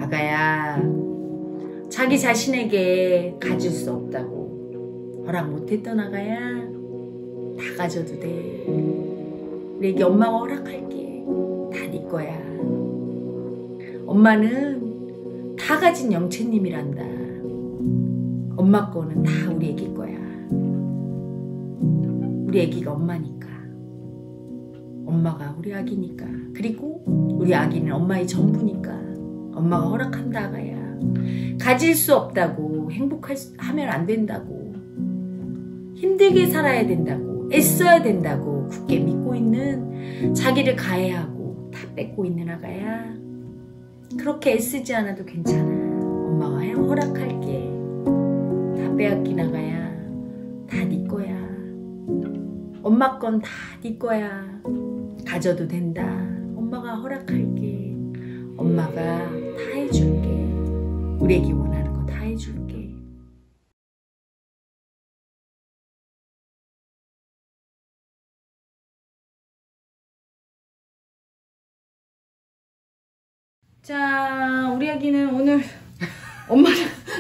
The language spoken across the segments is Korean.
아가야, 자기 자신에게 가질 수 없다고 허락 못했던 아가야, 다 가져도 돼. 우리 애기 엄마가 허락할게. 다 네 거야. 엄마는 다 가진 영채님이란다. 엄마 거는 다 우리 애기 거야. 우리 애기가 엄마니까. 엄마가 우리 아기니까. 그리고 우리 아기는 엄마의 전부니까. 엄마가 허락한다 아가야. 가질 수 없다고 행복하면 안 된다고. 힘들게 살아야 된다고. 애써야 된다고 굳게 믿고 있는, 자기를 가해하고 다 뺏고 있는 아가야. 그렇게 애쓰지 않아도 괜찮아. 엄마가 허락할게. 다 빼앗긴 아가야. 다 네 거야. 엄마 건 다 네 거야. 가져도 된다. 엄마가 허락할게. 엄마가 다 해줄게. 우리 애기 원하는 거 다 해줄게. 자, 우리 아기는 오늘 엄마랑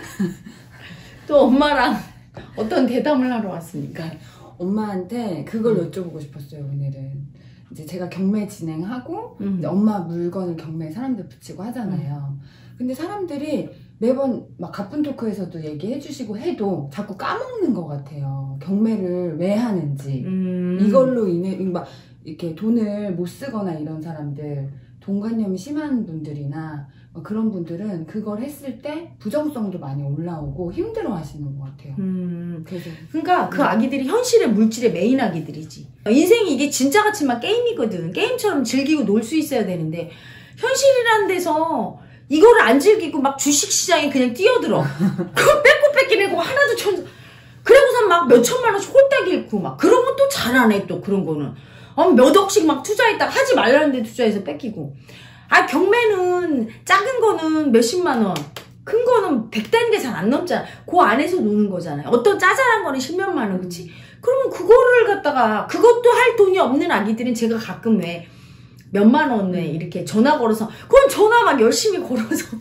또 엄마랑 어떤 대담을 하러 왔습니까? 엄마한테 그걸 여쭤보고 싶었어요. 오늘은 이제 제가 경매 진행하고 이제 엄마 물건을 경매에 사람들 붙이고 하잖아요. 근데 사람들이 매번 막 가쁜 토크에서도 얘기해 주시고 해도 자꾸 까먹는 것 같아요. 경매를 왜 하는지. 이걸로 인해 막 이렇게 돈을 못 쓰거나 이런 사람들, 돈관념이 심한 분들이나 그런 분들은 그걸 했을 때 부정성도 많이 올라오고 힘들어 하시는 것 같아요. 그래서 그러니까 그 아기들이 현실의 물질의 메인 아기들이지. 인생이 이게 진짜 같지만 게임이거든. 게임처럼 즐기고 놀 수 있어야 되는데 현실이라는 데서 이거를 안 즐기고 막 주식시장에 그냥 뛰어들어. 그거 뺏고 뺏기내고 하나도 그러고선 막 몇천만 원씩 홀딱 잃고 막 그런 건 또 잘하네. 또 그런 거는 몇 억씩 막 투자했다가 하지 말라는데 투자해서 뺏기고. 아, 경매는 작은 거는 몇십만 원, 큰 거는 100단계 잘 안 넘잖아. 그 안에서 노는 거잖아요. 어떤 짜잘한 거는 십몇만 원, 그치? 그러면 그거를 갖다가, 그것도 할 돈이 없는 아기들은 제가 가끔 왜 몇만 원에 이렇게 전화 걸어서, 그건 전화 막 열심히 걸어서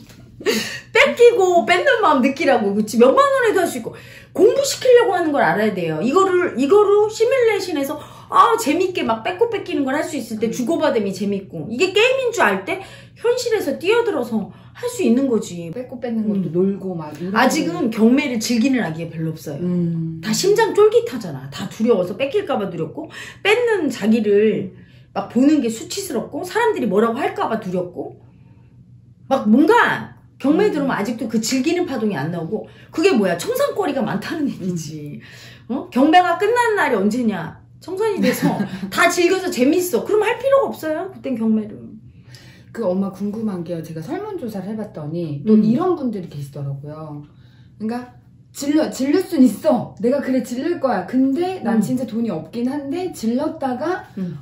뺏기고 뺏는 마음 느끼라고, 그치? 몇만 원에도 할 수 있고, 공부시키려고 하는 걸 알아야 돼요. 이거로 시뮬레이션에서 재밌게 막 뺏고 뺏기는 걸 할 수 있을 때 주고받음이 재밌고, 이게 게임인 줄 알 때 현실에서 뛰어들어서 할 수 있는 거지. 뺏고 뺏는 것도 놀고 막. 아직은 경매를 즐기는 아기가 별로 없어요. 다 심장 쫄깃하잖아. 다 두려워서 뺏길까봐 두렵고, 뺏는 자기를 막 보는 게 수치스럽고, 사람들이 뭐라고 할까봐 두렵고, 막 뭔가 경매에 들어오면 아직도 그 즐기는 파동이 안 나오고, 그게 뭐야? 청산거리가 많다는 얘기지. 경매가 끝나는 날이 언제냐? 청산이 돼서 다 즐겨서 재밌어. 그럼 할 필요가 없어요. 그땐 경매를. 그 엄마 궁금한 게요. 제가 설문조사를 해봤더니 또 이런 분들이 계시더라고요. 그러니까 질릴 순 있어. 내가 그래 질릴 거야. 근데 난 진짜 돈이 없긴 한데 질렀다가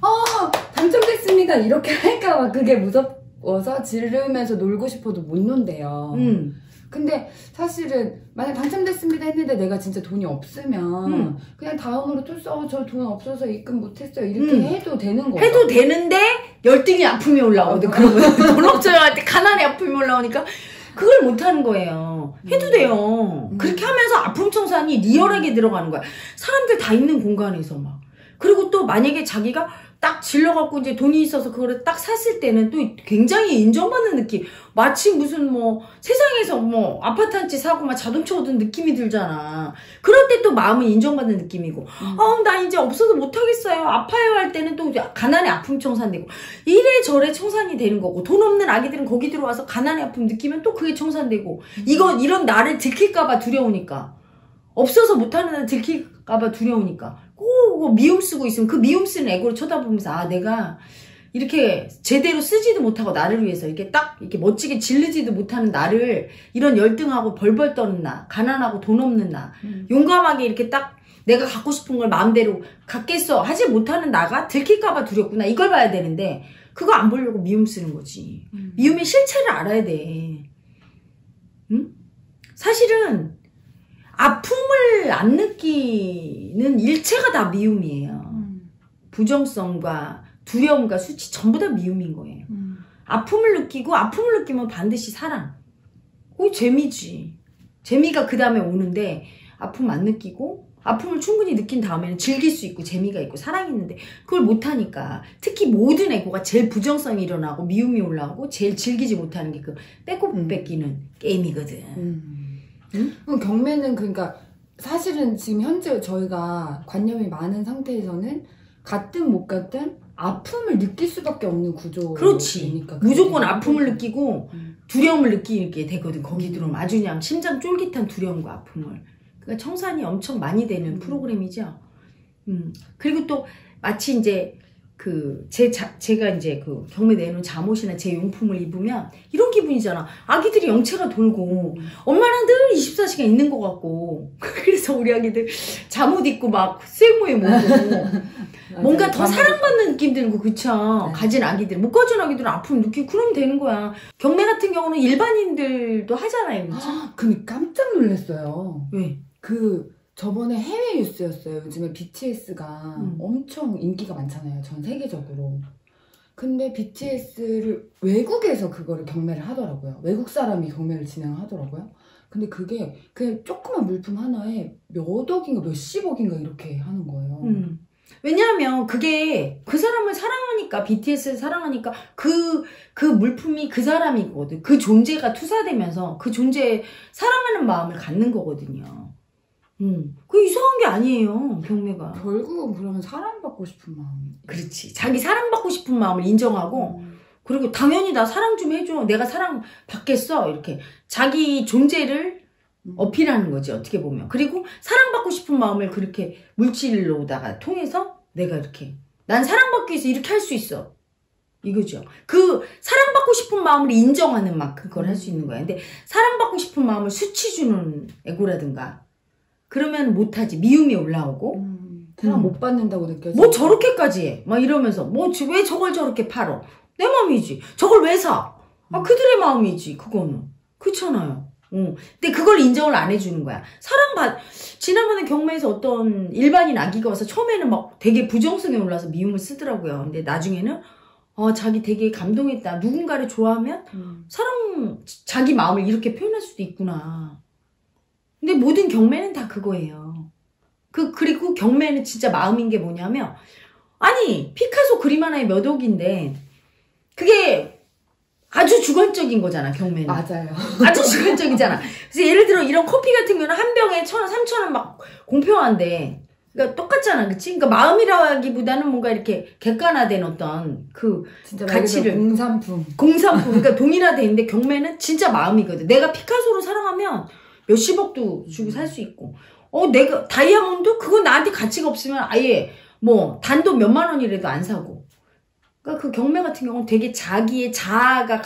당첨됐습니다. 이렇게 할까봐 그게 무서워서 지르면서 놀고 싶어도 못 논대요. 근데 사실은 만약 당첨됐습니다 했는데 내가 진짜 돈이 없으면 그냥 다음으로 또 저 돈 없어서 입금 못했어요 이렇게 해도 되는 거죠. 해도 되는데 열등이 아픔이 올라오거든. 그러면 돈 없어요 할 때 가난의 아픔이 올라오니까 그걸 못하는 거예요. 해도 돼요. 그렇게 하면서 아픔 청산이 리얼하게 들어가는 거야. 사람들 다 있는 공간에서 막. 그리고 또 만약에 자기가 딱 질러갖고 이제 돈이 있어서 그거를 딱 샀을 때는 또 굉장히 인정받는 느낌. 마치 무슨 뭐 세상에서 뭐 아파트 한 채 사고 막 자동차 얻은 느낌이 들잖아. 그럴 때 또 마음은 인정받는 느낌이고, 나 이제 없어서 못하겠어요. 아파요 할 때는 또 가난의 아픔 청산되고, 이래저래 청산이 되는 거고, 돈 없는 아기들은 거기 들어와서 가난의 아픔 느끼면 또 그게 청산되고, 이런 나를 들킬까봐 두려우니까. 없어서 못하는 날 들킬까봐 두려우니까. 꼭 미움 쓰고 있으면 그 미움 쓰는 에고를 쳐다보면서 내가 이렇게 제대로 쓰지도 못하고 나를 위해서 이렇게 딱 이렇게 멋지게 질르지도 못하는 나를 이런 열등하고 벌벌 떠는 나, 가난하고 돈 없는 나, 용감하게 이렇게 딱 내가 갖고 싶은 걸 마음대로 갖겠어 하지 못하는 나가 들킬까봐 두렵구나. 이걸 봐야 되는데 그거 안 보려고 미움 쓰는 거지. 미움의 실체를 알아야 돼. 응? 사실은 아픔을 안 느끼는 일체가 다 미움이에요. 부정성과 두려움과 수치 전부 다 미움인 거예요. 아픔을 느끼고, 아픔을 느끼면 반드시 사랑. 그게 재미지. 재미가 그 다음에 오는데 아픔 안 느끼고 아픔을 충분히 느낀 다음에는 즐길 수 있고 재미가 있고 사랑이 있는데 그걸 못하니까 특히 모든 애고가 제일 부정성이 일어나고 미움이 올라오고 제일 즐기지 못하는 게 그 빼고 뺏기는 게임이거든. 그럼 경매는 그러니까 사실은 지금 현재 저희가 관념이 많은 상태에서는 갔든 못 갔든 아픔을 느낄 수밖에 없는 구조. 그렇지. 무조건 아픔을 느끼고 두려움을 느끼게 되거든. 거기 들어오면 아주 그냥 심장 쫄깃한 두려움과 아픔을. 그러니까 청산이 엄청 많이 되는 프로그램이죠. 그리고 또 마치 이제 제가 이제 그 경매 내놓은 잠옷이나 제 용품을 입으면 이런 기분이잖아. 아기들이 영체가 돌고 엄마랑 늘 24시간 있는 것 같고 그래서 우리 아기들 잠옷 입고 막 수행모에 모고 뭔가 더 사랑받는 느낌 들고 그쵸? 네. 가진 아기들 못 가진 아기들은 아픔 느끼고 그러면 되는 거야. 경매 같은 경우는 일반인들도 하잖아요. 그쵸? 근데 깜짝 놀랐어요. 왜? 저번에 해외 뉴스였어요. 요즘에 BTS가 엄청 인기가 많잖아요. 전 세계적으로. 근데 BTS를 외국에서 그거를 경매를 하더라고요. 외국 사람이 경매를 진행하더라고요. 근데 그게 그냥 조그만 물품 하나에 몇 억인가 몇십억인가 이렇게 하는 거예요. 왜냐하면 그게 그 사람을 사랑하니까 BTS를 사랑하니까 그 물품이 그 사람이거든. 그 존재가 투사되면서 그 존재에 사랑하는 마음을 갖는 거거든요. 그 이상한 게 아니에요, 경매가. 결국은 그러면 사랑받고 싶은 마음. 그렇지. 자기 사랑받고 싶은 마음을 인정하고, 그리고 당연히 나 사랑 좀 해줘. 내가 사랑 받겠어. 이렇게. 자기 존재를 어필하는 거지, 어떻게 보면. 그리고 사랑받고 싶은 마음을 그렇게 물질로다가 통해서 내가 이렇게. 난 사랑받기 위해서 이렇게 할 수 있어. 이거죠. 그 사랑받고 싶은 마음을 인정하는 만큼 그걸 할 수 있는 거야. 근데 사랑받고 싶은 마음을 수치 주는 애고라든가. 그러면 못하지. 미움이 올라오고. 사랑 못 받는다고 느껴져. 뭐 저렇게까지 해. 막 이러면서. 왜 저걸 저렇게 팔어? 내 마음이지. 저걸 왜 사? 그들의 마음이지. 그거는. 그렇잖아요. 근데 그걸 인정을 안 해주는 거야. 지난번에 경매에서 어떤 일반인 아기가 와서 처음에는 막 되게 부정성이 올라서 미움을 쓰더라고요. 근데 나중에는, 자기 되게 감동했다. 누군가를 좋아하면 자기 마음을 이렇게 표현할 수도 있구나. 근데 모든 경매는 다 그거예요. 그리고 경매는 진짜 마음인 게 뭐냐면, 아니, 피카소 그림 하나에 몇 억인데, 그게 아주 주관적인 거잖아, 경매는. 맞아요. 아주 주관적이잖아. 그래서 예를 들어 이런 커피 같은 경우는 한 병에 1,000원, 3,000원 막 공평한데, 그러니까 똑같잖아, 그치? 그러니까 마음이라기보다는 뭔가 이렇게 객관화된 어떤 진짜 가치를. 공산품. 그러니까 동일화돼 있는데 경매는 진짜 마음이거든. 내가 피카소를 사랑하면 몇십억도 주고 살 수 있고, 내가 다이아몬드 그건 나한테 가치가 없으면 아예 뭐 단돈 몇만 원이라도 안 사고. 그러니까 그 경매 같은 경우는 되게 자기의 자아가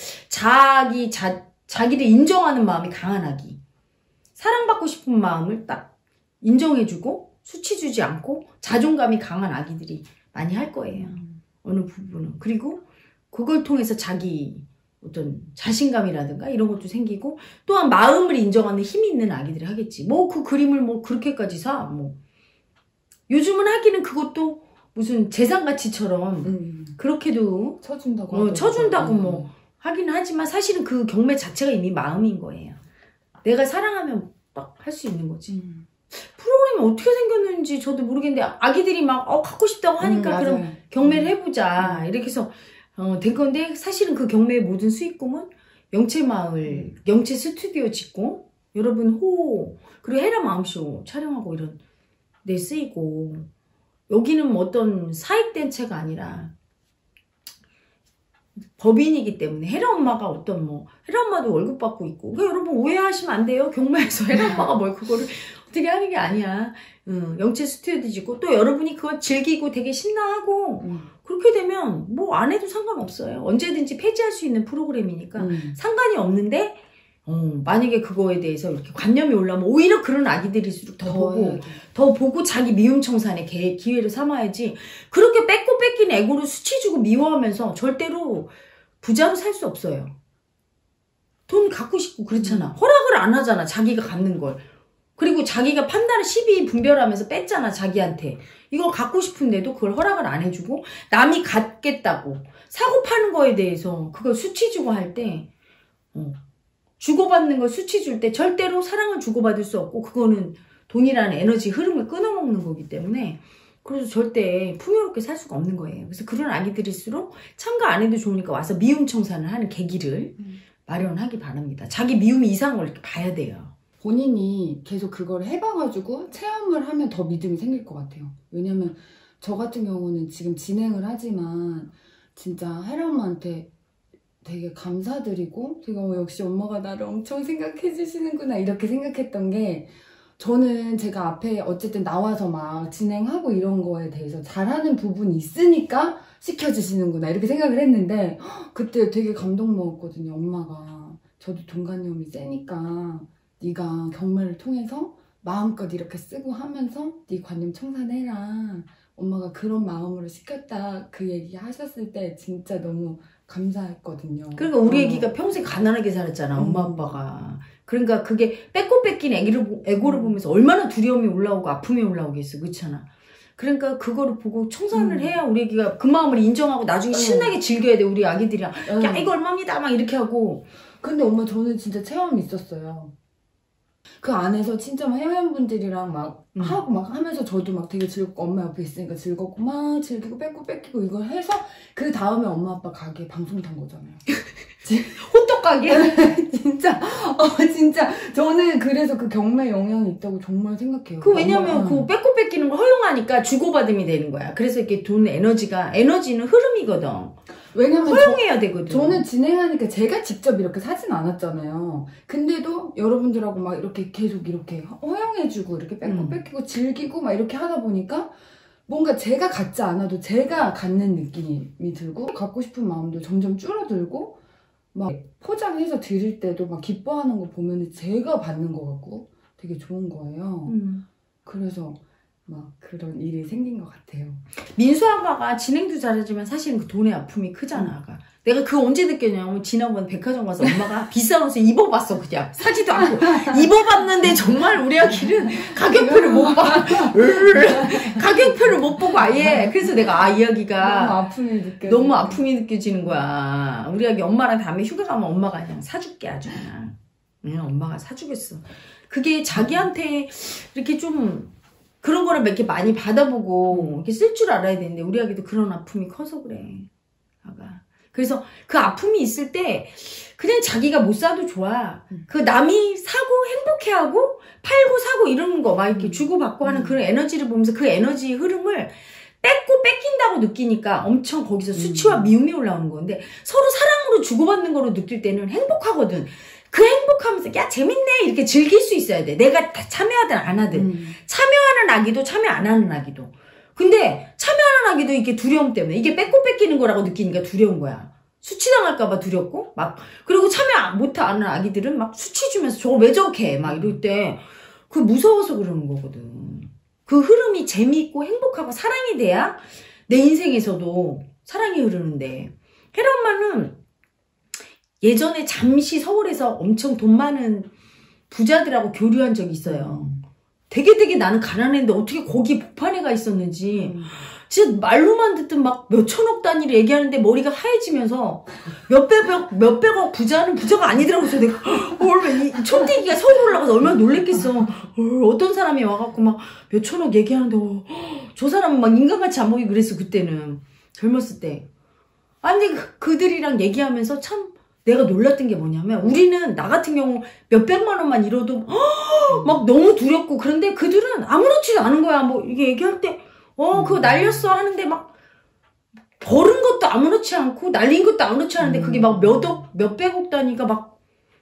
자기를 인정하는 마음이 강한 아기. 사랑받고 싶은 마음을 딱 인정해주고 수치 주지 않고 자존감이 강한 아기들이 많이 할 거예요. 어느 부분은. 그리고 그걸 통해서 자기 어떤 자신감이라든가 이런 것도 생기고, 또한 마음을 인정하는 힘이 있는 아기들이 하겠지. 그 그림을 그렇게까지 사. 요즘은 하기는 그것도 무슨 재산가치처럼 그렇게도 쳐준다고 하기는 하지만 사실은 그 경매 자체가 이미 마음인 거예요. 내가 사랑하면 딱 할 수 있는 거지. 프로그램이 어떻게 생겼는지 저도 모르겠는데 아기들이 막 갖고 싶다고 하니까 그럼 경매를 해보자 이렇게 해서 된 건데, 사실은 그 경매의 모든 수익금은 영채마을, 영채 스튜디오 짓고, 여러분 그리고 헤라 마음쇼 촬영하고 이런 데 쓰이고, 여기는 어떤 사익단체가 아니라 법인이기 때문에 헤라 엄마가 헤라 엄마도 월급 받고 있고, 여러분 오해하시면 안 돼요. 경매에서 헤라 엄마가 그거를 어떻게 하는 게 아니야. 영채 스튜디오 짓고, 또 여러분이 그걸 즐기고 되게 신나하고, 그렇게 되면 안 해도 상관없어요. 언제든지 폐지할 수 있는 프로그램이니까 상관이 없는데, 만약에 그거에 대해서 이렇게 관념이 올라오면 오히려 그런 아기들일수록 더 보고 자기 미움 청산의 기회를 삼아야지. 그렇게 뺏고 뺏긴 애고로 수치 주고 미워하면서 절대로 부자로 살 수 없어요. 돈 갖고 싶고 그렇잖아. 허락을 안 하잖아, 자기가 갖는 걸. 그리고 자기가 판단을 시비 분별하면서 뺐잖아, 자기한테. 이걸 갖고 싶은데도 그걸 허락을 안 해주고, 남이 갖겠다고 사고 파는 거에 대해서 그걸 수치 주고 할 때, 주고받는 걸 수치 줄 때 절대로 사랑을 주고받을 수 없고 그거는 돈이라는 에너지 흐름을 끊어먹는 거기 때문에 그래서 절대 풍요롭게 살 수가 없는 거예요. 그래서 그런 아기들일수록 참가 안 해도 좋으니까 와서 미움 청산을 하는 계기를 마련하기 바랍니다. 자기 미움이 이상한 걸 이렇게 봐야 돼요. 본인이 계속 그걸 해봐가지고 체험을 하면 더 믿음이 생길 것 같아요. 왜냐면 저 같은 경우는 지금 진행을 하지만 진짜 혜라 엄마한테 되게 감사드리고 제가 역시 엄마가 나를 엄청 생각해 주시는구나 이렇게 생각했던 게 저는 제가 앞에 어쨌든 나와서 막 진행하고 이런 거에 대해서 잘하는 부분이 있으니까 시켜주시는구나 이렇게 생각을 했는데 그때 되게 감동 먹었거든요. 엄마가 저도 동간염이 세니까 네가 경매를 통해서 마음껏 이렇게 쓰고 하면서 네 관념 청산해라. 엄마가 그런 마음으로 시켰다 그 얘기 하셨을 때 진짜 너무 감사했거든요. 그러니까 우리 애기가 평생 가난하게 살았잖아. 엄마 아빠가. 그러니까 그게 뺏고 뺏긴 애고를 보면서 얼마나 두려움이 올라오고 아픔이 올라오겠어. 그렇잖아. 그러니까 그거를 보고 청산을 해야 우리 애기가 그 마음을 인정하고 나중에 신나게 즐겨야 돼. 우리 아기들이랑 야 이거 얼마입니다 막 이렇게 하고. 근데 엄마 저는 진짜 체험이 있었어요. 그 안에서 진짜 막 회원분들이랑 막 하고 막 하면서 저도 막 되게 즐겁고 엄마 옆에 있으니까 즐겁고 막 즐기고 뺏고 뺏기고 이걸 해서 그 다음에 엄마 아빠 가게 방송 탄 거잖아요. 호떡 가게? 진짜 진짜 저는 그래서 그 경매 영향이 있다고 정말 생각해요. 그 왜냐면 그 뺏고 뺏기는 걸 허용하니까 주고받음이 되는 거야. 그래서 이렇게 돈 에너지는 흐름이거든. 왜냐면 허용해야 되거든. 저는 진행하니까 제가 직접 이렇게 사진 않았잖아요. 근데도 여러분들하고 막 이렇게 계속 이렇게 허용해주고 이렇게 뺏고 뺏기고 즐기고 막 이렇게 하다 보니까 뭔가 제가 갖지 않아도 제가 갖는 느낌이 들고 갖고 싶은 마음도 점점 줄어들고 막 포장해서 드릴 때도 막 기뻐하는 거 보면 제가 받는 거 같고 되게 좋은 거예요. 그래서 막 그런 일이 생긴 것 같아요. 민수 아가가 진행도 잘하지만 사실은 그 돈의 아픔이 크잖아. 아가. 내가 그거 언제 느꼈냐면 지난번 백화점 가서 엄마가 비싼 옷을 입어봤어. 그냥 사지도 않고 입어봤는데 정말 우리 아기는 가격표를 못 봐. 가격표를 못 보고 아예. 그래서 내가 이 아기가 너무 아픔이 느껴지는 거야. 우리 아기 엄마랑 다음에 휴가 가면 엄마가 그냥 사줄게 아주 그냥 엄마가 사주겠어. 그게 자기한테 이렇게 좀 그런 거를 몇 개 많이 받아보고 이렇게 쓸 줄 알아야 되는데 우리 아기도 그런 아픔이 커서 그래. 아가. 그래서 그 아픔이 있을 때 그냥 자기가 못 사도 좋아. 그 남이 사고 행복해하고 팔고 사고 이러는 거 막 이렇게 주고받고 하는 그런 에너지를 보면서 그 에너지 흐름을 뺏고 뺏긴다고 느끼니까 엄청 거기서 수치와 미움이 올라오는 건데 서로 사랑으로 주고받는 거로 느낄 때는 행복하거든. 그 행복하면서 야 재밌네 이렇게 즐길 수 있어야 돼. 내가 참여하든 안 하든 참여하는 아기도 참여 안 하는 아기도. 근데 참여하는 아기도 이게 두려움 때문에 이게 뺏고 뺏기는 거라고 느끼니까 두려운 거야. 수치당할까봐 두렵고 막 그리고 참여 못하는 아기들은 막 수치 주면서 저거 왜 저렇게 해 막 이럴 때 그 무서워서 그러는 거거든. 그 흐름이 재미있고 행복하고 사랑이 돼야 내 인생에서도 사랑이 흐르는데 혜라 엄마는 예전에 잠시 서울에서 엄청 돈 많은 부자들하고 교류한 적이 있어요. 되게 나는 가난했는데 어떻게 거기 복판에 있었는지 진짜 말로만 듣던 막 몇천억 단위를 얘기하는데 머리가 하얘지면서 몇백억 부자는 부자가 아니더라고. 그래서 내가 이 촌대기가 서울 올라가서 얼마나 놀랬겠어. 어떤 사람이 와갖고 막 몇천억 얘기하는데 저 사람은 막 인간같이 안 보이고 그랬어. 그때는 젊었을 때. 아니 그들이랑 얘기하면서 참 내가 놀랐던 게 뭐냐면 우리는 나 같은 경우 몇백만 원만 잃어도 막 너무 두렵고 그런데 그들은 아무렇지도 않은 거야. 뭐 이게 얘기할 때 그거 날렸어 하는데 막 버른 것도 아무렇지 않고 날린 것도 아무렇지 않은데 그게 막 몇백억 단위가 막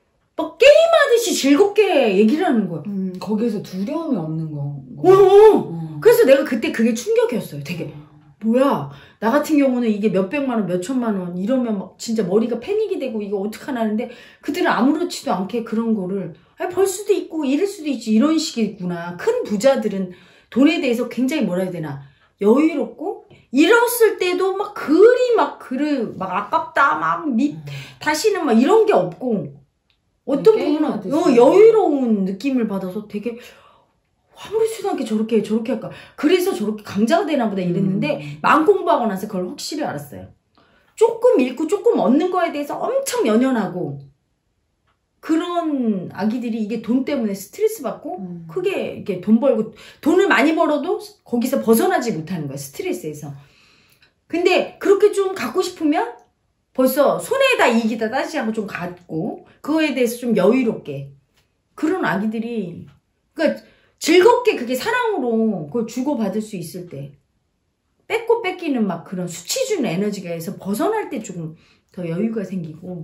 게임하듯이 즐겁게 얘기를 하는 거야. 거기에서 두려움이 없는 거. 그래서 내가 그때 그게 충격이었어요. 되게 뭐야 나 같은 경우는 이게 몇백만 원 몇천만 원 이러면 막 진짜 머리가 패닉이 되고 이거 어떡하나 하는데 그들은 아무렇지도 않게 그런 거를 벌 수도 있고 잃을 수도 있지 이런 식이구나. 큰 부자들은 돈에 대해서 굉장히 뭐라 해야 되나 여유롭고 잃었을 때도 막 막 아깝다 막 다시는 막 이런 게 없고 어떤 부분은 여유로운 느낌을 받아서 되게 아무렇지도 않게 저렇게 할까. 그래서 저렇게 강자가 되나 보다 이랬는데 마음 공부하고 나서 그걸 확실히 알았어요. 조금 잃고 조금 얻는 거에 대해서 엄청 연연하고 그런 아기들이 이게 돈 때문에 스트레스 받고 크게 이렇게 돈 벌고 돈을 많이 벌어도 거기서 벗어나지 못하는 거야. 스트레스에서. 근데 그렇게 좀 갖고 싶으면 벌써 손에다 이익이다 따지지 않고 좀 갖고 그거에 대해서 좀 여유롭게 그런 아기들이 그러니까 즐겁게 그게 사랑으로 그걸 주고받을 수 있을 때 뺏고 뺏기는 막 그런 수치 주는 에너지가 해서 벗어날 때 조금 더 여유가 생기고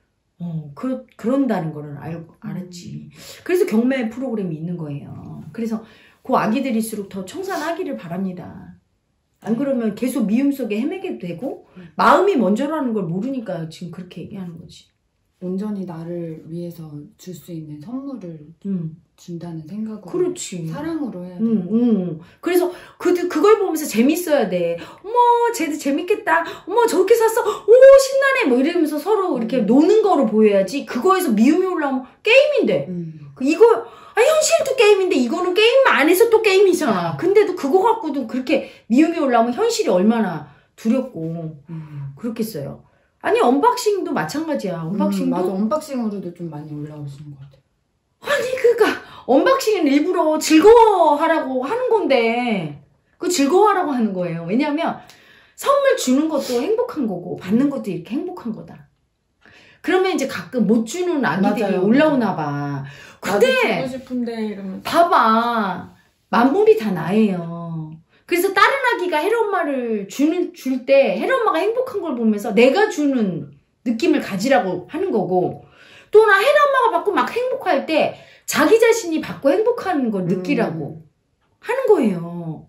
그런다는 거를 알았지. 그래서 경매 프로그램이 있는 거예요. 그래서 그 아기들일수록 더 청산하기를 바랍니다. 안 그러면 계속 미움 속에 헤매게 되고 마음이 먼저라는 걸 모르니까 지금 그렇게 얘기하는 거지. 온전히 나를 위해서 줄 수 있는 선물을 준다는 생각으로. 그렇지. 사랑으로 해야 돼. 그래서 그걸 보면서 재밌어야 돼. 어머 쟤도 재밌겠다. 어머 저렇게 샀어. 오 신나네. 뭐 이러면서 서로 이렇게 노는 거로 보여야지. 그거에서 미움이 올라오면 게임인데. 이거 현실도 게임인데 이거는 게임 안에서 또 게임이잖아. 근데도 그거 갖고도 그렇게 미움이 올라오면 현실이 얼마나 두렵고 그렇겠어요. 아니 언박싱도 마찬가지야. 언박싱도 맞아. 언박싱으로도 좀 많이 올라오시는 것 같아요. 아니 그러니까 언박싱은 일부러 즐거워하라고 하는 건데 그 즐거워하라고 하는 거예요. 왜냐하면 선물 주는 것도 행복한 거고 받는 것도 이렇게 행복한 거다. 그러면 이제 가끔 못 주는 아기들이 맞아요. 올라오나 봐. 근데 나도 주고 싶은데 이러면 봐봐. 만물이 다 나예요. 그래서 다른 아기가 혜라 엄마를 줄 때 혜라 엄마가 행복한 걸 보면서 내가 주는 느낌을 가지라고 하는 거고 또 나 혜라 엄마가 받고 막 행복할 때 자기 자신이 받고 행복한 걸 느끼라고 하는 거예요.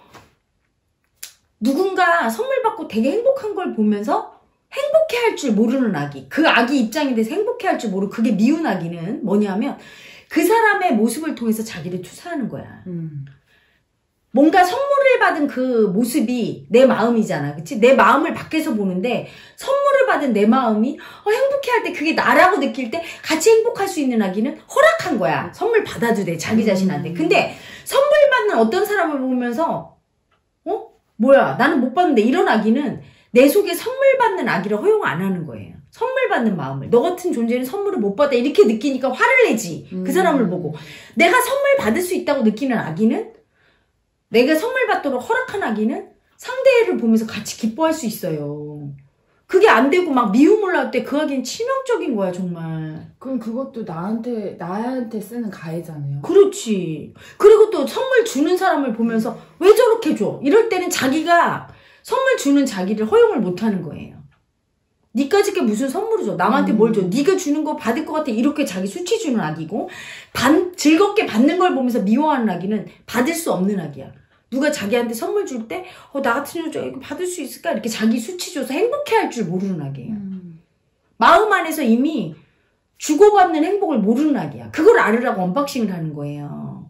누군가 선물 받고 되게 행복한 걸 보면서 행복해할 줄 모르는 아기, 그 아기 입장에 대해서 행복해할 줄 모르고 그게 미운 아기는 뭐냐면 그 사람의 모습을 통해서 자기를 투사하는 거야. 뭔가 선물을 받은 그 모습이 내 마음이잖아. 그치? 내 마음을 밖에서 보는데 선물을 받은 내 마음이 행복해할 때 그게 나라고 느낄 때 같이 행복할 수 있는 아기는 허락한 거야. 선물 받아도 돼. 자기 자신한테. 근데 선물 받는 어떤 사람을 보면서 뭐야 나는 못 받는데 이런 아기는 내 속에 선물 받는 아기를 허용 안 하는 거예요. 선물 받는 마음을. 너 같은 존재는 선물을 못 받아. 이렇게 느끼니까 화를 내지. 그 사람을 보고. 내가 선물 받을 수 있다고 느끼는 아기는 내가 선물 받도록 허락한 아기는 상대를 보면서 같이 기뻐할 수 있어요. 그게 안 되고 막 미움 올라올 때 그 아기는 치명적인 거야 정말. 그럼 그것도 나한테 쓰는 가해잖아요. 그렇지. 그리고 또 선물 주는 사람을 보면서 왜 저렇게 줘? 이럴 때는 자기가 선물 주는 자기를 허용을 못하는 거예요. 니까짓 게 무슨 선물을 줘? 남한테 뭘 줘? 네가 주는 거 받을 것 같아. 이렇게 자기 수치 주는 아기고 즐겁게 받는 걸 보면서 미워하는 아기는 받을 수 없는 아기야. 누가 자기한테 선물 줄 때 나 같은 여자 이거 받을 수 있을까? 이렇게 자기 수치 줘서 행복해할 줄 모르는 아기예요. 마음 안에서 이미 주고받는 행복을 모르는 아기야. 그걸 알으라고 언박싱을 하는 거예요.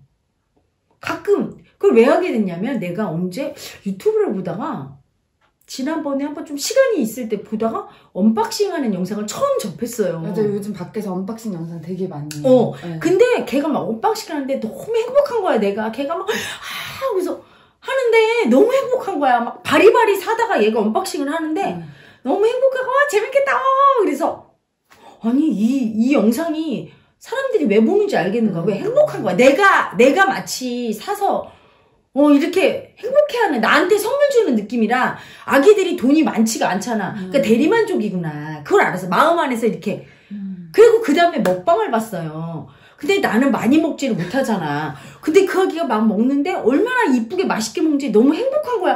가끔 그걸 왜 하게 됐냐면 내가 언제 유튜브를 보다가 지난번에 한번 좀 시간이 있을 때 보다가 언박싱하는 영상을 처음 접했어요. 맞아요. 요즘 밖에서 언박싱 영상 되게 많이 해요. 네. 근데 걔가 막 언박싱 하는데 너무 행복한 거야. 걔가 막 그래서 하는데 너무 행복한 거야. 막 바리바리 사다가 얘가 언박싱을 하는데 너무 행복하고 재밌겠다. 그래서 아니 이 영상이 사람들이 왜 보는지 알겠는 거야. 왜 행복한 거야. 내가 마치 사서 이렇게 행복해하는 나한테 선물 주는 느낌이라 아기들이 돈이 많지가 않잖아. 그러니까 대리만족이구나. 그걸 알아서 마음 안에서 이렇게. 그리고 그 다음에 먹방을 봤어요. 근데 나는 많이 먹지를 못하잖아. 근데 그 아기가 막 먹는데 얼마나 이쁘게 맛있게 먹는지 너무 행복한 거야.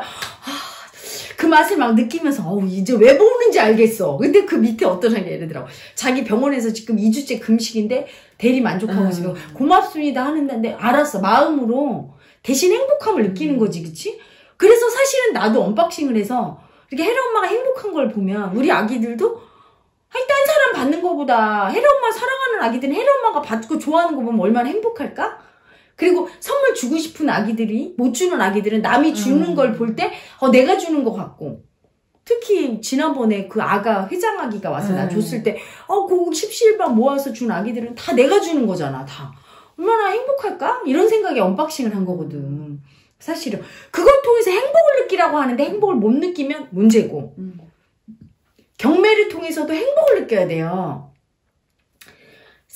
그 맛을 막 느끼면서 이제 왜 먹는지 알겠어. 근데 그 밑에 어떤 사람이 예를 들어 자기 병원에서 지금 2주째 금식인데 대리 만족하고 지금 고맙습니다 하는데 알았어. 마음으로 대신 행복함을 느끼는 거지, 그치? 그래서 사실은 나도 언박싱을 해서 이렇게 혜라 엄마가 행복한 걸 보면 우리 아기들도 딴 사람 받는 거보다 혜라 엄마 사랑하는 아기들은 혜라 엄마가 받고 좋아하는 거 보면 얼마나 행복할까? 그리고 선물 주고 싶은 아기들이 못 주는 아기들은 남이 주는 걸 볼 때 내가 주는 거 같고 특히 지난번에 그 아가 회장 아기가 와서 나 줬을 때 그 십시일반 모아서 준 아기들은 다 내가 주는 거잖아. 다. 얼마나 행복할까? 이런 생각에 언박싱을 한 거거든. 사실은. 그걸 통해서 행복을 느끼라고 하는데 행복을 못 느끼면 문제고. 경매를 통해서도 행복을 느껴야 돼요.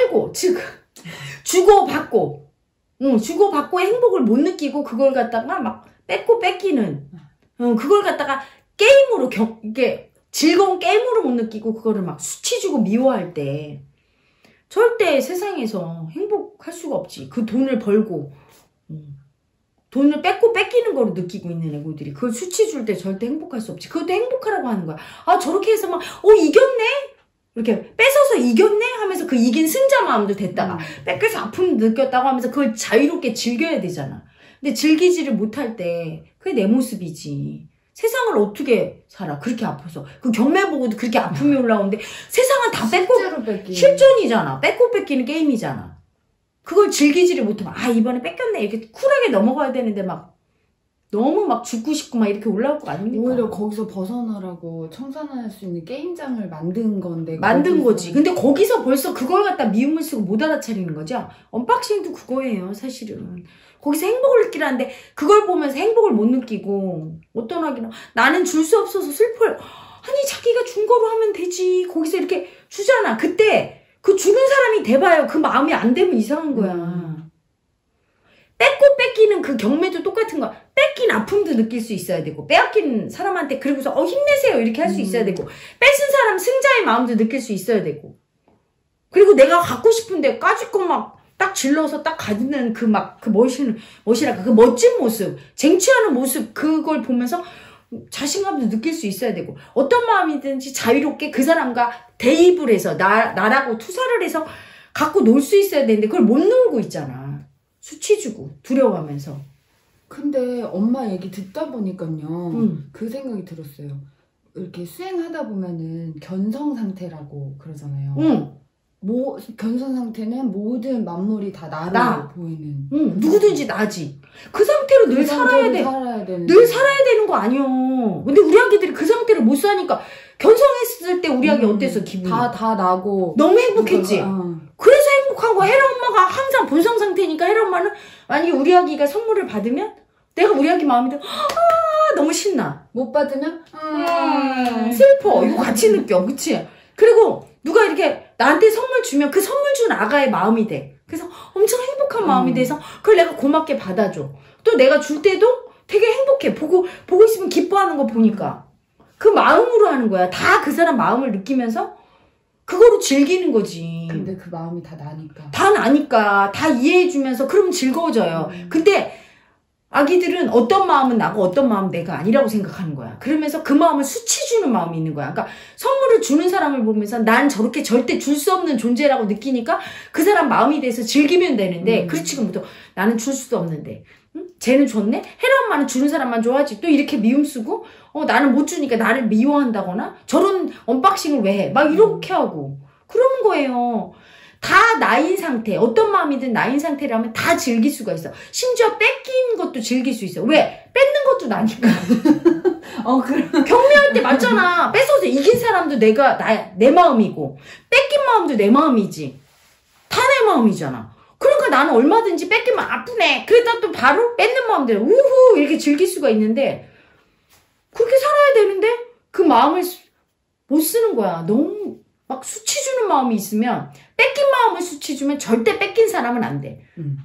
살고, 즉, 주고받고, 주고받고의 행복을 못 느끼고, 그걸 갖다가 막 뺏고 뺏기는, 그걸 갖다가 게임으로, 이게, 즐거운 게임으로 못 느끼고, 그거를 막 수치 주고 미워할 때, 절대 세상에서 행복할 수가 없지. 그 돈을 벌고, 돈을 뺏고 뺏기는 거로 느끼고 있는 애고들이 그걸 수치 줄 때 절대 행복할 수 없지. 그것도 행복하라고 하는 거야. 아, 저렇게 해서 막, 이겼네? 이렇게 뺏어서 이겼네? 하면서 그 이긴 승자 마음도 됐다가, 뺏겨서 아픔 느꼈다고 하면서 그걸 자유롭게 즐겨야 되잖아. 근데 즐기지를 못할 때, 그게 내 모습이지. 세상을 어떻게 살아? 그렇게 아파서. 그 경매 보고도 그렇게 아픔이 올라오는데, 세상은 다 뺏고, 실존이잖아. 뺏고 뺏기는 게임이잖아. 그걸 즐기지를 못하면, 이번에 뺏겼네. 이렇게 쿨하게 넘어가야 되는데, 너무 죽고 싶고 이렇게 올라올 거 아닙니까? 오히려 거기서 벗어나라고 청산할 수 있는 게임장을 만든 건데. 만든 거지. 근데 거기서 벌써 그걸 갖다 미움을 쓰고 못 알아차리는 거죠? 언박싱도 그거예요, 사실은. 거기서 행복을 느끼라는데, 그걸 보면서 행복을 못 느끼고, 어떤 하기는, 나는 줄 수 없어서 슬퍼요. 아니, 자기가 준 거로 하면 되지. 거기서 이렇게 주잖아. 그때, 그 주는 사람이 돼봐요. 그 마음이 안 되면 이상한 거야. 뺏고 뺏기는 그 경매도 똑같은 거야. 뺏긴 아픔도 느낄 수 있어야 되고, 빼앗긴 사람한테 그러고서 힘내세요 이렇게 할 수 있어야 되고, 뺏은 사람 승자의 마음도 느낄 수 있어야 되고, 그리고 내가 갖고 싶은데 까짓거 딱 질러서 딱 가지는 그 멋이랄까, 그 멋진 모습, 쟁취하는 모습, 그걸 보면서 자신감도 느낄 수 있어야 되고, 어떤 마음이든지 자유롭게 그 사람과 대입을 해서 나라고 투사를 해서 갖고 놀 수 있어야 되는데, 그걸 못 놀고 있잖아. 수치 주고 두려워하면서. 근데 엄마 얘기 듣다 보니까요, 그 생각이 들었어요. 이렇게 수행하다 보면은 견성 상태라고 그러잖아요. 견성 상태는 모든 만물이 다 나로 보이는. 누구든지 나지. 그 상태로 늘 살아야 돼. 늘 살아야 되는 거 아니요. 근데 우리 아기들이 그 상태를 못 사니까, 견성했을 때 우리 아기 어땠어, 기분이? 다 나고. 너무 행복했지? 그래서 행복한 거야. 헤라 엄마가 항상 본성 상태니까, 헤라 엄마는 만약에 우리 아기가 선물을 받으면, 내가 우리 아기 마음이 들어, 너무 신나. 못 받으면, 슬퍼. 이거 같이 느껴. 그치? 그리고 누가 이렇게 나한테 선물 주면 그 선물 준 아가의 마음이 돼. 그래서 엄청 행복한 마음이 돼서 그걸 내가 고맙게 받아줘. 또 내가 줄 때도 되게 행복해. 보고 있으면 기뻐하는 거 보니까. 그 마음으로 하는 거야. 다 그 사람 마음을 느끼면서 그거로 즐기는 거지. 근데 그 마음이 다 나니까. 다 나니까. 다 이해해주면서 그러면 즐거워져요. 근데 아기들은 어떤 마음은 나고 어떤 마음은 내가 아니라고 생각하는 거야. 그러면서 그 마음을 수치주는 마음이 있는 거야. 그러니까 선물을 주는 사람을 보면서 난 저렇게 절대 줄 수 없는 존재라고 느끼니까 그 사람 마음이 돼서 즐기면 되는데, 그렇지, 지금부터 나는 줄 수도 없는데, 쟤는 줬네? 헤라 엄마는 주는 사람만 좋아하지. 또 이렇게 미움 쓰고, 나는 못 주니까 나를 미워한다거나, 저런 언박싱을 왜 해? 이렇게 하고. 그러는 거예요. 다 나인 상태, 어떤 마음이든 나인 상태라면 다 즐길 수가 있어. 심지어 뺏긴 것도 즐길 수 있어. 왜? 뺏는 것도 나니까. 그럼. 경매할 때 맞잖아. 뺏어서 이긴 사람도 내 마음이고, 뺏긴 마음도 내 마음이지. 다 내 마음이잖아. 그러니까 나는 얼마든지 뺏기면 아프네. 그러다 또 바로 뺏는 마음대로, 우후! 이렇게 즐길 수가 있는데, 그렇게 살아야 되는데, 그 마음을 못 쓰는 거야. 너무, 수치 주는 마음이 있으면, 뺏긴 마음을 수치 주면 절대 뺏긴 사람은 안 돼.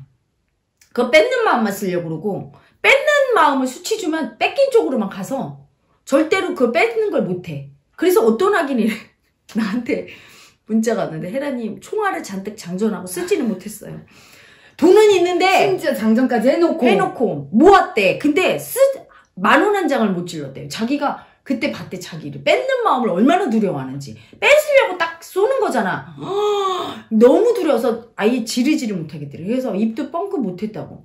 그거 뺏는 마음만 쓰려고 그러고, 뺏는 마음을 수치 주면 뺏긴 쪽으로만 가서, 절대로 그걸 뺏는 걸 못 해. 그래서 어떤 아기는 나한테 문자가 왔는데, 헤라님, 총알을 잔뜩 장전하고 쓰지는 못했어요. 돈은 있는데, 심지어 장전까지 해놓고 모았대. 근데 10,000원 한 장을 못 질렀대요. 자기가 그때 봤대. 자기를 뺏는 마음을 얼마나 두려워하는지. 뺏으려고 딱 쏘는 거잖아. 너무 두려워서 아예 지르지를 못하겠더래. 그래서 입도 뻥끗 못했다고.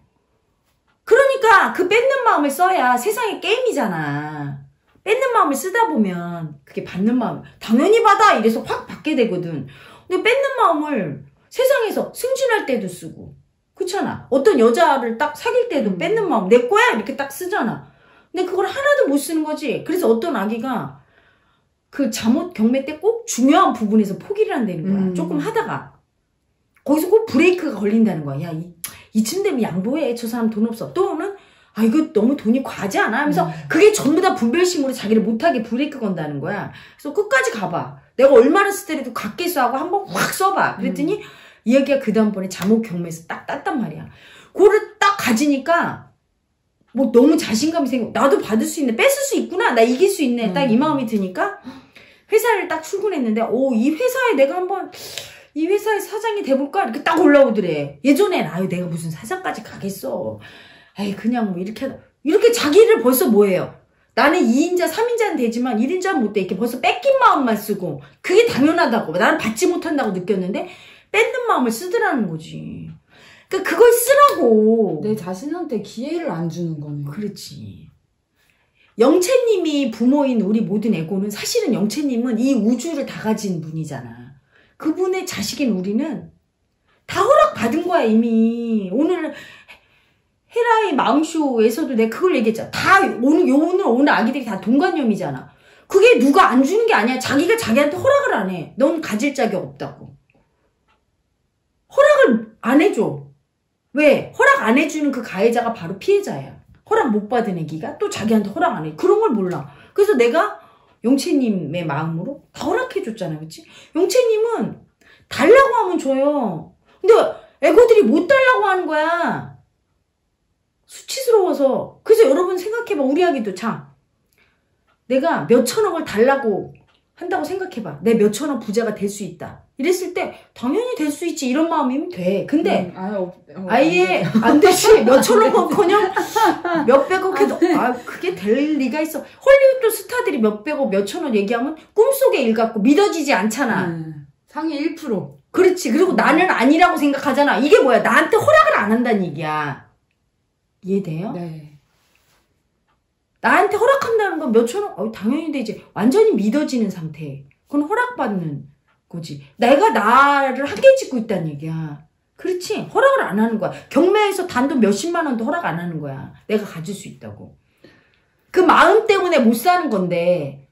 그러니까 그 뺏는 마음을 써야 세상에 게임이잖아. 뺏는 마음을 쓰다 보면 그게 받는 마음, 당연히 받아 이래서 확 받게 되거든. 근데 뺏는 마음을 세상에서 승진할 때도 쓰고, 그렇잖아. 어떤 여자를 딱 사귈 때도 뺏는 마음, 내 거야 이렇게 딱 쓰잖아. 근데 그걸 하나도 못 쓰는 거지. 그래서 어떤 아기가 그 잠옷 경매 때 꼭 중요한 부분에서 포기를 한다는 거야. 조금 하다가 거기서 꼭 브레이크가 걸린다는 거야. 야, 이쯤 되면 양보해. 저 사람 돈 없어. 또는 이거 너무 돈이 과하지 않아? 하면서 그게 전부 다 분별심으로 자기를 못하게 브레이크 건다는 거야. 그래서 끝까지 가봐. 내가 얼마나 쓰더라도 갖겠어 하고 한번 확 써봐. 그랬더니 이야기가 그 다음번에 잠옷 경매에서 딱 땄단 말이야. 그거를 딱 가지니까 뭐 너무 자신감이 생겨. 나도 받을 수 있네. 뺏을 수 있구나. 나 이길 수 있네. 딱 이 마음이 드니까 회사를 딱 출근했는데 이 회사에 내가 한번 이 회사의 사장이 돼볼까? 이렇게 딱 올라오더래. 예전엔 아유 내가 무슨 사장까지 가겠어. 에이 그냥 뭐 이렇게 자기를 벌써 뭐예요. 나는 2인자 3인자는 되지만 1인자는 못 돼. 이렇게 벌써 뺏긴 마음만 쓰고 그게 당연하다고. 나는 받지 못한다고 느꼈는데 뺏는 마음을 쓰더라는 거지. 그러니까 그걸 쓰라고. 내 자신한테 기회를 안 주는 거네. 그렇지. 영채님이 부모인 우리 모든 에고는 사실은 영채님은 이 우주를 다 가진 분이잖아. 그분의 자식인 우리는 다 허락받은 거야 이미. 오늘 헤라의 마음쇼에서도 내가 그걸 얘기했잖아. 다 오늘 아기들이 다 동관념이잖아. 그게 누가 안 주는 게 아니야. 자기가 자기한테 허락을 안 해. 넌 가질 자격 없다고. 허락을 안 해줘. 왜? 허락 안 해주는 그 가해자가 바로 피해자야. 허락 못 받은 애기가 또 자기한테 허락 안 해. 그런 걸 몰라. 그래서 내가 영채님의 마음으로 다 허락해줬잖아. 그치? 영채님은 달라고 하면 줘요. 근데 애고들이 못 달라고 하는 거야. 수치스러워서. 그래서 여러분 생각해봐. 우리 아기도 참. 내가 몇천억을 달라고 한다고 생각해봐. 내 몇천억 부자가 될 수 있다. 이랬을 때 당연히 될 수 있지. 이런 마음이면 돼. 근데 아예 안 되지. 몇천억은커녕 몇백억 해도 그게 될 리가 있어. 헐리우드 스타들이 몇백억 몇천억 얘기하면 꿈속의 일 같고 믿어지지 않잖아. 상위 1%. 그렇지. 그리고 나는 아니라고 생각하잖아. 이게 뭐야? 나한테 허락을 안 한다는 얘기야. 이해돼요? 네. 나한테 허락한다는 건 몇천억 당연히 되지. 완전히 믿어지는 상태. 그건 허락받는 거지. 내가 나를 한계 짓고 있다는 얘기야. 그렇지. 허락을 안 하는 거야. 경매에서 단돈 몇십만 원도 허락 안 하는 거야. 내가 가질 수 있다고. 그 마음 때문에 못 사는 건데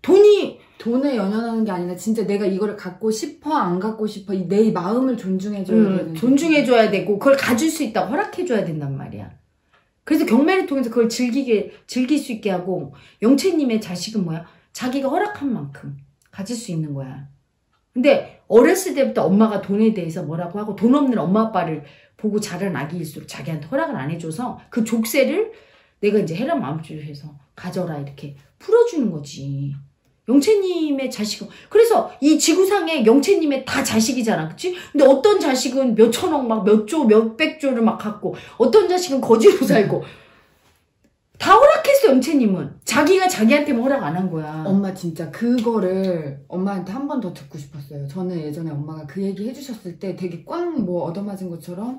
돈에 연연하는 게 아니라 진짜 내가 이거를 갖고 싶어 안 갖고 싶어 내 마음을 존중해줘야 되는 존중해줘야 되고 그걸 가질 수 있다고 허락해줘야 된단 말이야. 그래서 경매를 통해서 그걸 즐길 수 있게 하고 영채님의 자식은 뭐야? 자기가 허락한 만큼 가질 수 있는 거야. 근데 어렸을 때부터 엄마가 돈에 대해서 뭐라고 하고 돈 없는 엄마 아빠를 보고 자란 아기일수록 자기한테 허락을 안 해줘서 그 족쇄를 내가 이제 헤라 마음주에서 가져라 이렇게 풀어주는 거지. 영채님의 자식은 그래서 이 지구상에 영채님의 다 자식이잖아. 그치? 근데 어떤 자식은 몇천억 막 몇조 몇백조를 막 갖고 어떤 자식은 거지로 살고 다 허락했어. 영채님은 자기가 자기한테 허락 안 한 거야. 엄마 진짜 그거를 엄마한테 한 번 더 듣고 싶었어요. 저는 예전에 엄마가 그 얘기 해주셨을 때 되게 꽝 뭐 얻어맞은 것처럼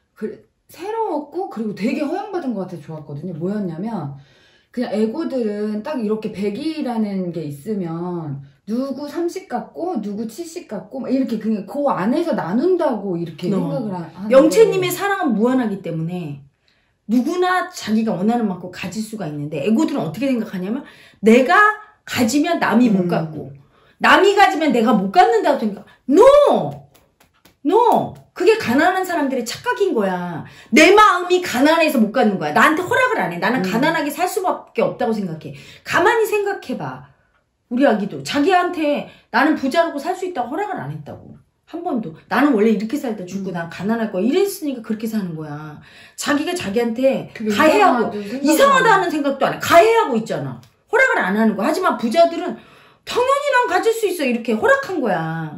새로웠고 그리고 되게 허용받은 것 같아서 좋았거든요. 뭐였냐면 그냥 에고들은 딱 이렇게 100이라는 게 있으면 누구 30 같고 누구 70 같고 이렇게 그냥 그 안에서 나눈다고 이렇게 생각을 하는데 영채님의 사랑은 무한하기 때문에 누구나 자기가 원하는 만큼 가질 수가 있는데 에고들은 어떻게 생각하냐면 내가 가지면 남이 못 갖고 남이 가지면 내가 못 갖는다고 생각. No! 그게 가난한 사람들의 착각인 거야. 내 마음이 가난해서 못 갖는 거야. 나한테 허락을 안 해. 나는 가난하게 살 수밖에 없다고 생각해. 가만히 생각해봐. 우리 아기도 자기한테 나는 부자라고 살 수 있다고 허락을 안 했다고. 한 번도. 나는 원래 이렇게 살다 죽고 난 가난할 거야. 이랬으니까 그렇게 사는 거야. 자기가 자기한테 가해하고 이상하다는 생각도 안 해. 가해하고 있잖아. 허락을 안 하는 거야. 하지만 부자들은 당연히 난 가질 수 있어. 이렇게 허락한 거야.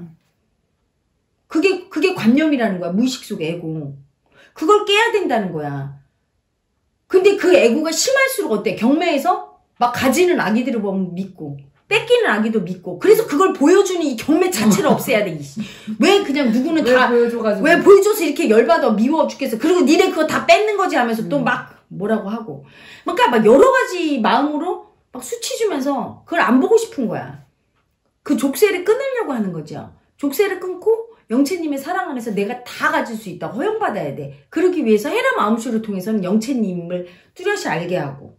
그게 관념이라는 거야. 무의식 속의 에고. 그걸 깨야 된다는 거야. 근데 그 에고가 심할수록 어때? 경매에서 막 가지는 아기들을 보면 믿고 뺏기는 아기도 믿고 그래서 그걸 보여주는 이 경매 자체를 없애야 돼. 왜 그냥 누구는 다 왜 보여줘서 이렇게 열받아 미워 죽겠어. 그리고 니네 그거 다 뺏는 거지 하면서 또 막 뭐라고 하고 그러니까 막 여러 가지 마음으로 막 수치 주면서 그걸 안 보고 싶은 거야. 그 족쇄를 끊으려고 하는 거죠. 족쇄를 끊고 영채님의 사랑 안에서 내가 다 가질 수 있다고 허용받아야 돼. 그러기 위해서 헤라 마음쇼를 통해서는 영채님을 뚜렷이 알게 하고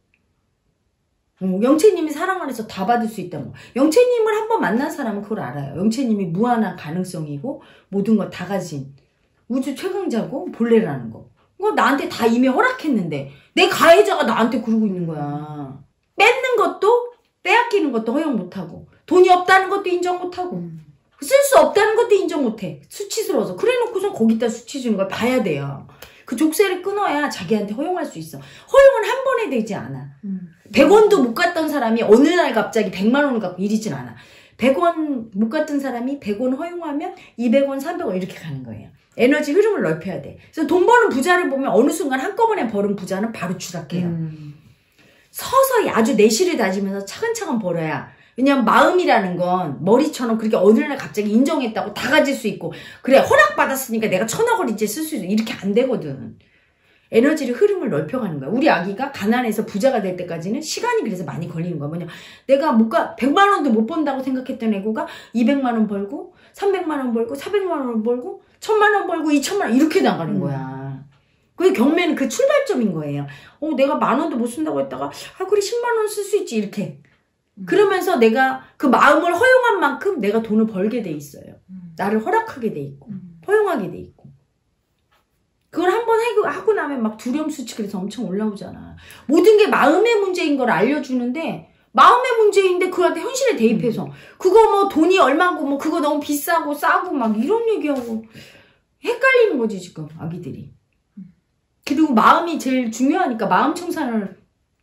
영채님이 사랑 안에서 다 받을 수 있다는 거. 영채님을 한번 만난 사람은 그걸 알아요. 영채님이 무한한 가능성이고 모든 걸 다 가진 우주 최강자고 본래라는 거. 그거 나한테 다 이미 허락했는데 내 가해자가 나한테 그러고 있는 거야. 뺏는 것도 빼앗기는 것도 허용 못하고 돈이 없다는 것도 인정 못하고 쓸 수 없다는 것도 인정 못해. 수치스러워서. 그래 놓고선 거기다 수치 주는 걸 봐야 돼요. 그 족쇄를 끊어야 자기한테 허용할 수 있어. 허용은 한 번에 되지 않아. 100원도 못 갔던 사람이 어느 날 갑자기 100만 원을 갖고 이러진 않아. 100원 못 갔던 사람이 100원 허용하면 200원, 300원 이렇게 가는 거예요. 에너지 흐름을 넓혀야 돼. 그래서 돈 버는 부자를 보면 어느 순간 한꺼번에 버는 부자는 바로 추락해요. 서서히 아주 내실을 다지면서 차근차근 벌어야. 왜냐면 마음이라는 건 머리처럼 그렇게 어느 날 갑자기 인정했다고 다 가질 수 있고 그래 허락받았으니까 내가 1000억을 이제 쓸 수 있어 이렇게 안 되거든. 에너지를 흐름을 넓혀가는 거야. 우리 아기가 가난해서 부자가 될 때까지는 시간이 그래서 많이 걸리는 거야. 뭐냐 내가 100만 원도 못 번다고 생각했던 애고가 200만 원 벌고 300만 원 벌고 400만 원 벌고 1000만 원 벌고 2000만 원 이렇게 나가는 거야. 그 경매는 그 출발점인 거예요. 내가 10,000원도 못 쓴다고 했다가 그래 10만 원 쓸 수 있지 이렇게. 그러면서 내가 그 마음을 허용한 만큼 내가 돈을 벌게 돼 있어요. 나를 허락하게 돼 있고 허용하게 돼 있고. 그걸 한번 하고 나면 막 두려움 수치 그래서 엄청 올라오잖아. 모든 게 마음의 문제인 걸 알려주는데 마음의 문제인데 그한테 현실에 대입해서 그거 뭐 돈이 얼마고 뭐 그거 너무 비싸고 싸고 막 이런 얘기하고 헷갈리는 거지 지금 아기들이. 그리고 마음이 제일 중요하니까 마음 청산을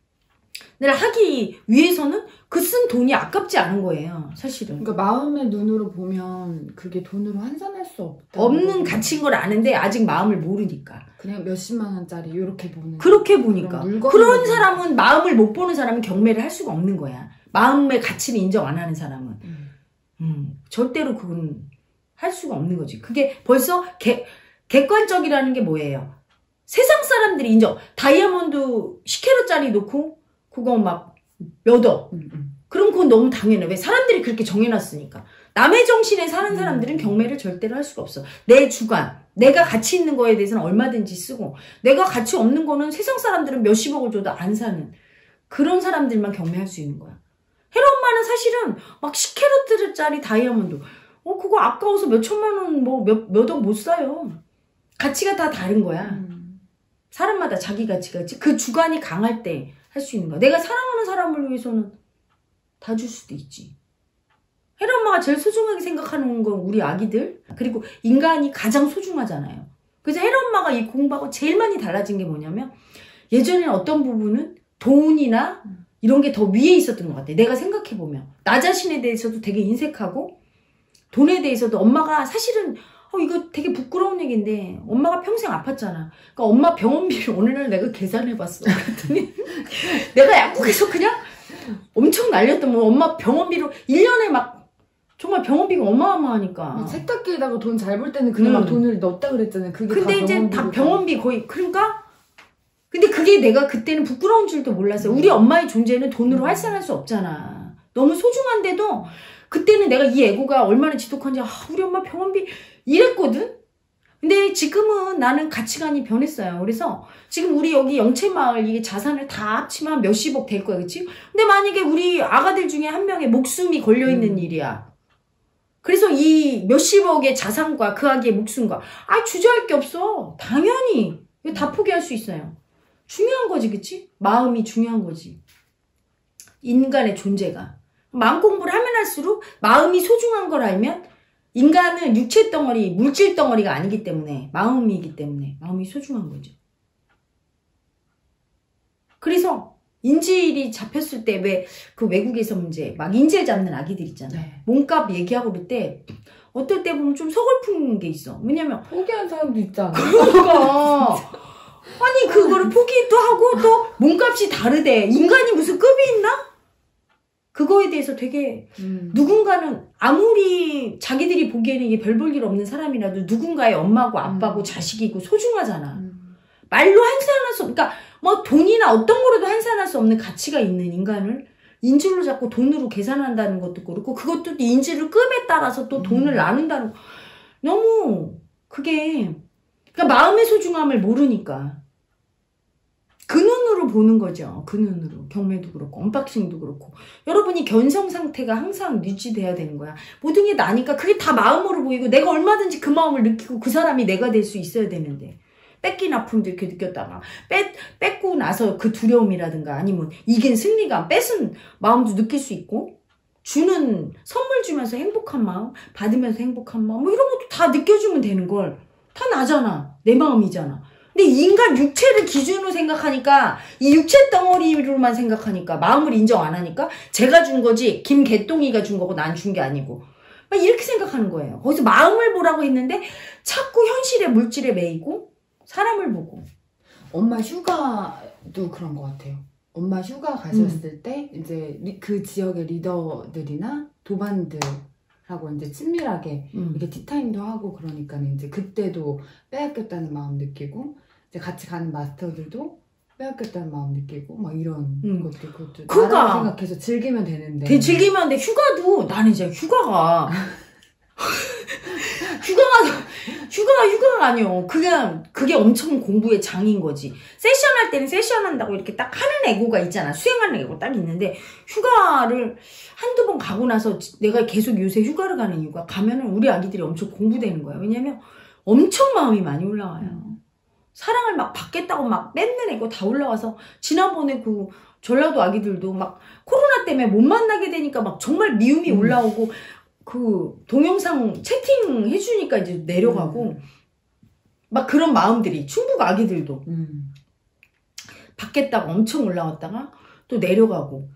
하기 위해서는 그 쓴 돈이 아깝지 않은 거예요, 사실은. 그러니까 마음의 눈으로 보면 그게 돈으로 환산할 수 없다. 없는 가치인 걸 아는데 아직 마음을 모르니까. 그냥 몇십만 원짜리 이렇게 보는. 그렇게 보니까. 그런 사람은 마음을 못 보는 사람은 경매를 할 수가 없는 거야. 마음의 가치를 인정 안 하는 사람은. 절대로 그건 할 수가 없는 거지. 그게 벌써 객관적이라는 게 뭐예요? 세상 사람들이 인정. 다이아몬드 10캐럿짜리 놓고 그거 막 몇 억. 그럼 그건 너무 당연해. 왜? 사람들이 그렇게 정해놨으니까. 남의 정신에 사는 사람들은 경매를 절대로 할 수가 없어. 내 주관, 내가 가치 있는 거에 대해서는 얼마든지 쓰고 내가 가치 없는 거는 세상 사람들은 몇십억을 줘도 안 사는 그런 사람들만 경매할 수 있는 거야. 혜라 엄마는 사실은 막 10캐럿짜리 다이아몬드 그거 아까워서 몇천만 원 몇 억 못 사요. 가치가 다 다른 거야. 사람마다 자기 가치가 그 주관이 강할 때 할 수 있는 거야. 내가 사랑하는 사람을 위해서는 다 줄 수도 있지. 혜라 엄마가 제일 소중하게 생각하는 건 우리 아기들 그리고 인간이 가장 소중하잖아요. 그래서 혜라 엄마가 이 공부하고 제일 많이 달라진 게 뭐냐면 예전에는 어떤 부분은 돈이나 이런 게 더 위에 있었던 것 같아. 내가 생각해보면 나 자신에 대해서도 되게 인색하고 돈에 대해서도 엄마가 사실은 이거 되게 부끄러운 얘기인데 엄마가 평생 아팠잖아. 그러니까 엄마 병원비를 어느 날 내가 계산해봤어. 그랬더니 내가 약국에서 그냥 엄청 날렸던 엄마 병원비로 1년에 막 정말 병원비가 어마어마하니까. 세탁기에다가 돈 잘 벌 때는 그냥 막 돈을 넣었다 그랬잖아요. 그게 근데 이제 다 병원비 거의 그러니까 근데 그게 내가 그때는 부끄러운 줄도 몰랐어요. 우리 엄마의 존재는 돈으로 환산할 수 없잖아. 너무 소중한데도 그때는 내가 이 애고가 얼마나 지독한지 우리 엄마 병원비 이랬거든? 근데 지금은 나는 가치관이 변했어요. 그래서 지금 우리 여기 영채마을 이게 자산을 다 합치면 몇십억 될 거야. 그치? 근데 만약에 우리 아가들 중에 한 명의 목숨이 걸려있는 일이야. 그래서 이 몇십억의 자산과 그 아기의 목숨과 주저할 게 없어. 당연히 이거 다 포기할 수 있어요. 중요한 거지. 그치? 마음이 중요한 거지. 인간의 존재가. 마음 공부를 하면 할수록 마음이 소중한 걸 알면 인간은 육체 덩어리, 물질 덩어리가 아니기 때문에 마음이기 때문에 마음이 소중한 거죠. 그래서 인질이 잡혔을 때 왜 그 외국에서 문제 막 인질 잡는 아기들 있잖아요. 네. 몸값 얘기하고 그럴 때 어떨 때 보면 좀 서글픈 게 있어. 왜냐면 포기한 사람도 있잖아. 그러니까 아니 그거를 포기도 하고 또 몸값이 다르대. 인간이 무슨 급이 있나? 그거에 대해서 되게 누군가는 아무리 자기들이 보기에는 이게 별 볼 일 없는 사람이라도 누군가의 엄마고 아빠고 자식이고 소중하잖아. 말로 환산할 수 그러니까 뭐 돈이나 어떤 거로도 환산할 수 없는 가치가 있는 인간을 인질로 잡고 돈으로 계산한다는 것도 그렇고 그것도 인질을 급에 따라서 또 돈을 나눈다는 거. 너무 그게 그러니까 마음의 소중함을 모르니까 그 눈으로 보는 거죠. 그 눈으로. 경매도 그렇고 언박싱도 그렇고 여러분이 견성 상태가 항상 유지돼야 되는 거야. 모든 게 나니까 그게 다 마음으로 보이고 내가 얼마든지 그 마음을 느끼고 그 사람이 내가 될 수 있어야 되는데 뺏긴 아픔도 이렇게 느꼈다가 뺏고 나서 그 두려움이라든가 아니면 이긴 승리감 뺏은 마음도 느낄 수 있고 주는 선물 주면서 행복한 마음 받으면서 행복한 마음 뭐 이런 것도 다 느껴주면 되는 걸 다 나잖아. 내 마음이잖아. 근데 인간 육체를 기준으로 생각하니까 이 육체 덩어리로만 생각하니까 마음을 인정 안 하니까 제가 준 거지 김개똥이가 준 거고 난 준 게 아니고 막 이렇게 생각하는 거예요. 거기서 마음을 보라고 했는데 자꾸 현실의 물질에 매이고 사람을 보고. 엄마 휴가도 그런 것 같아요. 엄마 휴가 가셨을 때 이제 그 지역의 리더들이나 도반들하고 이제 친밀하게 이렇게 티타임도 하고 그러니까 이제 그때도 빼앗겼다는 마음 느끼고 이제 같이 가는 마스터들도 빼앗겼다는 마음 느끼고 막 이런 것들 그것도 그러니까 나라고 생각해서 즐기면 되는데 즐기면 돼. 휴가도 나는 이제 휴가가 휴가가 아니요. 그냥 그게 엄청 공부의 장인 거지. 세션 할 때는 세션 한다고 이렇게 딱 하는 애고가 있잖아. 수행하는 애고 딱 있는데 휴가를 한두 번 가고 나서 내가 계속 요새 휴가를 가는 이유가 가면은 우리 아기들이 엄청 공부되는 거야. 왜냐면 엄청 마음이 많이 올라와요. 사랑을 막 받겠다고 막 뺏는 애고 다 올라와서 지난번에 그 전라도 아기들도 막 코로나 때문에 못 만나게 되니까 막 정말 미움이 올라오고 그 동영상 채팅 해주니까 이제 내려가고 막 그런 마음들이 충북 아기들도 받겠다고 엄청 올라왔다가 또 내려가고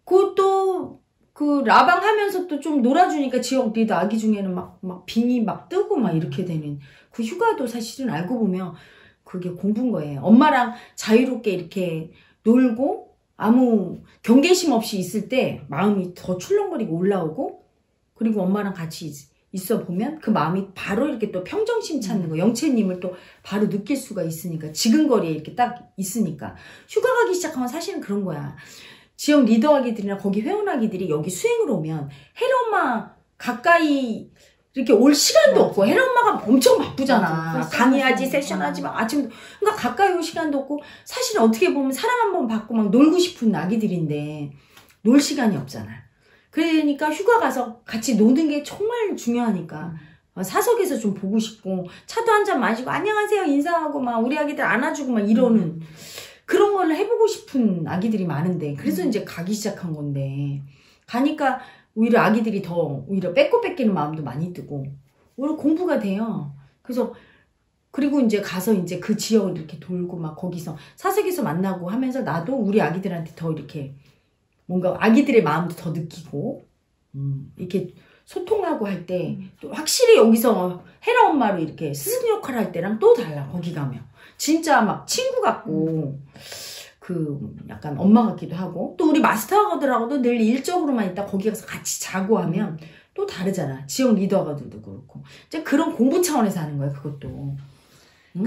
그것도 그 라방 하면서 또 좀 놀아주니까 지역 리더 아기 중에는 막 빙이 막 뜨고 막 이렇게 되는 그 휴가도 사실은 알고 보면 그게 공부인 거예요. 엄마랑 자유롭게 이렇게 놀고 아무 경계심 없이 있을 때 마음이 더 출렁거리고 올라오고 그리고 엄마랑 같이 있어 보면 그 마음이 바로 이렇게 또 평정심 찾는 거 영채님을 또 바로 느낄 수가 있으니까 지근거리에 이렇게 딱 있으니까 휴가 가기 시작하면 사실은 그런 거야. 지역 리더 아기들이나 거기 회원 아기들이 여기 수행을 오면 혜엄마 가까이 이렇게 올 시간도 없고 혜엄마가 엄청 바쁘잖아. 강의하지 세션하지 막 아침 그러니까 가까이 올 시간도 없고 사실 어떻게 보면 사랑 한번 받고 막 놀고 싶은 아기들인데 놀 시간이 없잖아. 그러니까 휴가 가서 같이 노는 게 정말 중요하니까 사석에서 좀 보고 싶고 차도 한잔 마시고 안녕하세요 인사하고 막 우리 아기들 안아주고 막 이러는 그런 걸 해보고 싶은 아기들이 많은데 그래서 이제 가기 시작한 건데 가니까 오히려 아기들이 더 오히려 뺏기는 마음도 많이 뜨고 오히려 공부가 돼요. 그래서 그리고 이제 가서 이제 그 지역을 이렇게 돌고 막 거기서 사석에서 만나고 하면서 나도 우리 아기들한테 더 이렇게 뭔가 아기들의 마음도 더 느끼고 이렇게 소통하고 할 때 또 확실히 여기서 헤라 엄마로 이렇게 스승 역할 할 때랑 또 달라. 거기 가면 진짜 막 친구 같고 그 약간 엄마 같기도 하고 또 우리 마스터하고들하고도 늘 일적으로만 있다 거기 가서 같이 자고 하면 또 다르잖아. 지역 리더가들도 그렇고 이제 그런 공부 차원에서 하는 거야 그것도. 응?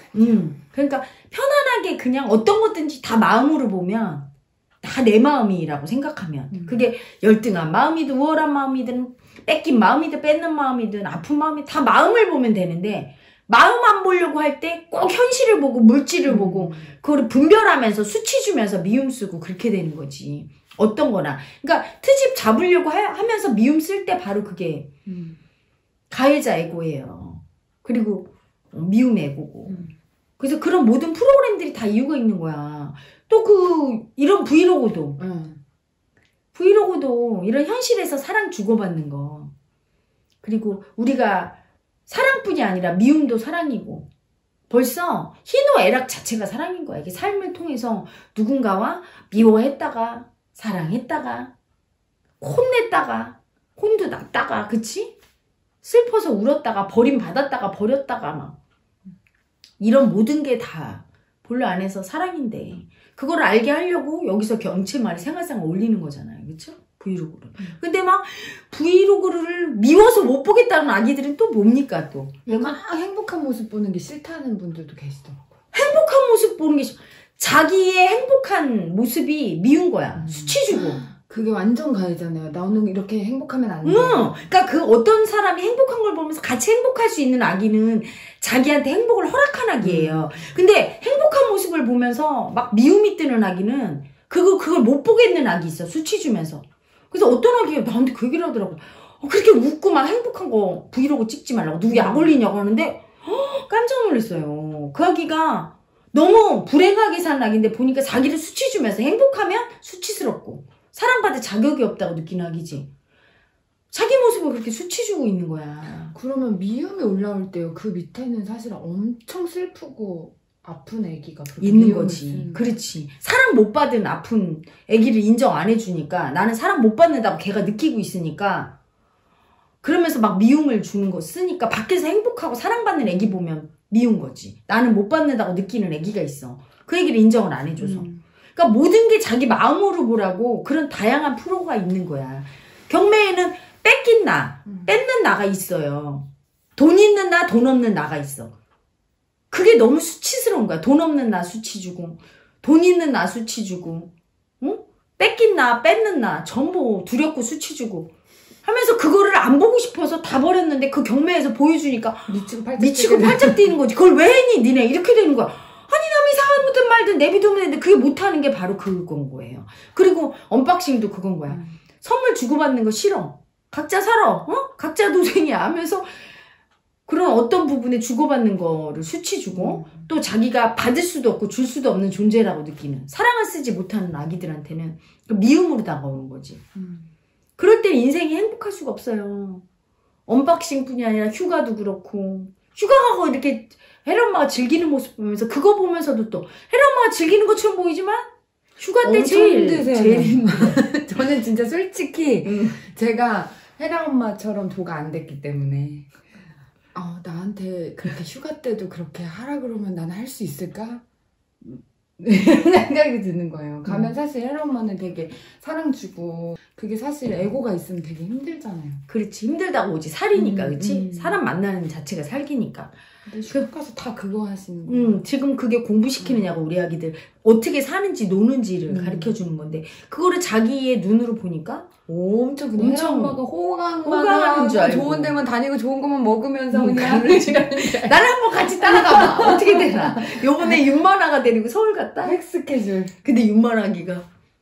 그러니까 편안하게 그냥 어떤 것든지 다 마음으로 보면 다 내 마음이라고 생각하면 그게 열등한 마음이든 우월한 마음이든 뺏긴 마음이든 뺏는 마음이든 아픈 마음이 다 마음을 보면 되는데 마음 안 보려고 할 때 꼭 현실을 보고 물질을 보고 그걸 분별하면서 수치 주면서 미움 쓰고 그렇게 되는 거지. 어떤 거나. 그러니까 트집 잡으려고 하면서 미움 쓸 때 바로 그게 가해자 에고예요. 그리고 미움 에고고. 그래서 그런 모든 프로그램들이 다 이유가 있는 거야. 또 이런 브이로그도 이런 현실에서 사랑 주고받는 거. 그리고 우리가 사랑뿐이 아니라 미움도 사랑이고 벌써 희노애락 자체가 사랑인 거야. 이게 삶을 통해서 누군가와 미워했다가 사랑했다가 혼냈다가 혼도 났다가 그치? 슬퍼서 울었다가 버림받았다가 버렸다가 막 이런 모든 게 다 본래 안에서 사랑인데 그걸 알게 하려고 여기서 경체 말이 생활상을 올리는 거잖아요. 그쵸? 브이로그를. 근데 막 브이로그를 미워서 못 보겠다는 아기들은 또 뭡니까 또? 막 행복한 모습 보는 게 싫다는 분들도 계시더라고요. 행복한 모습 보는 게 자기의 행복한 모습이 미운 거야. 수치 주고. 그게 완전 가해잖아요. 나는 이렇게 행복하면 안 돼. 그러니까 그 어떤 사람이 행복한 걸 보면서 같이 행복할 수 있는 아기는 자기한테 행복을 허락한 아기예요. 근데 행복한 모습을 보면서 막 미움이 뜨는 아기는 그걸 못 보겠는 아기 있어. 수치 주면서. 그래서 어떤 아기가 나한테 그 얘기를 하더라고. 그렇게 웃고 막 행복한 거 브이로그 찍지 말라고. 누구 약 올리냐고 하는데 깜짝 놀랐어요. 그 아기가 너무 불행하게 사는 아기인데 보니까 자기를 수치 주면서 행복하면 수치스럽고 사랑받을 자격이 없다고 느끼는 아기지. 자기 모습을 그렇게 수치 주고 있는 거야. 그러면 미움이 올라올 때요. 그 밑에는 사실 엄청 슬프고 아픈 애기가 있는 거지. 그렇지. 사랑 못 받은 아픈 애기를 인정 안 해주니까 나는 사랑 못 받는다고 걔가 느끼고 있으니까 그러면서 막 미움을 주는 거 쓰니까 밖에서 행복하고 사랑받는 애기 보면 미운 거지. 나는 못 받는다고 느끼는 애기가 있어. 그 애기를 인정을 안 해줘서. 그러니까 모든 게 자기 마음으로 보라고 그런 다양한 프로가 있는 거야. 경매에는 뺏긴 나, 뺏는 나가 있어요. 돈 있는 나, 돈 없는 나가 있어. 그게 너무 수치스러운 거야. 돈 없는 나 수치 주고, 돈 있는 나 수치 주고, 응? 뺏긴 나, 뺏는 나, 전부 두렵고 수치 주고 하면서 그거를 안 보고 싶어서 다 버렸는데 그 경매에서 보여주니까 미치고 팔짝 뛰는 거지. 그걸 왜 했니 니네? 이렇게 되는 거야. 아니 남이 사든 말든 내비두면 되는데 그게 못하는 게 바로 그건 거예요. 그리고 언박싱도 그건 거야. 선물 주고받는 거 싫어. 각자 살아. 어? 각자 도생이야 하면서 그런 어떤 부분에 주고받는 거를 수치 주고 또 자기가 받을 수도 없고 줄 수도 없는 존재라고 느끼는 사랑을 쓰지 못하는 아기들한테는 미움으로 다가오는 거지. 그럴 때 인생이 행복할 수가 없어요. 언박싱뿐이 아니라 휴가도 그렇고 휴가 가고 이렇게 혜리 엄마가 즐기는 모습 보면서 그거 보면서도 또 혜리 엄마가 즐기는 것처럼 보이지만 휴가 때 제일 힘들어요. 저는 진짜 솔직히 제가 혜리 엄마처럼 도가 안 됐기 때문에 나한테 그렇게 휴가 때도 그렇게 하라 그러면 나는 할 수 있을까? 생각이 드는 거예요. 가면 사실 혜리 엄마는 되게 사랑 주고 그게 사실 애고가 있으면 되게 힘들잖아요. 그렇지. 힘들다고 오지. 살이니까 그렇지. 사람 만나는 자체가 살기니까. 근데 휴가 가서 다 그거 하시는 거예요. 지금 그게 공부시키느냐고 우리 아기들 어떻게 사는지 노는지를 가르쳐주는 건데 그거를 자기의 눈으로 보니까 엄청 그냥 혜리 엄마가 호강만 하는 줄 알고 좋은 데만 다니고 좋은 것만 먹으면서 그냥 나를 한번 같이 따라가봐. 어떻게 되나. 요번에 윤만아가 데리고 서울 갔다. 핵스케줄. 근데 윤만아기가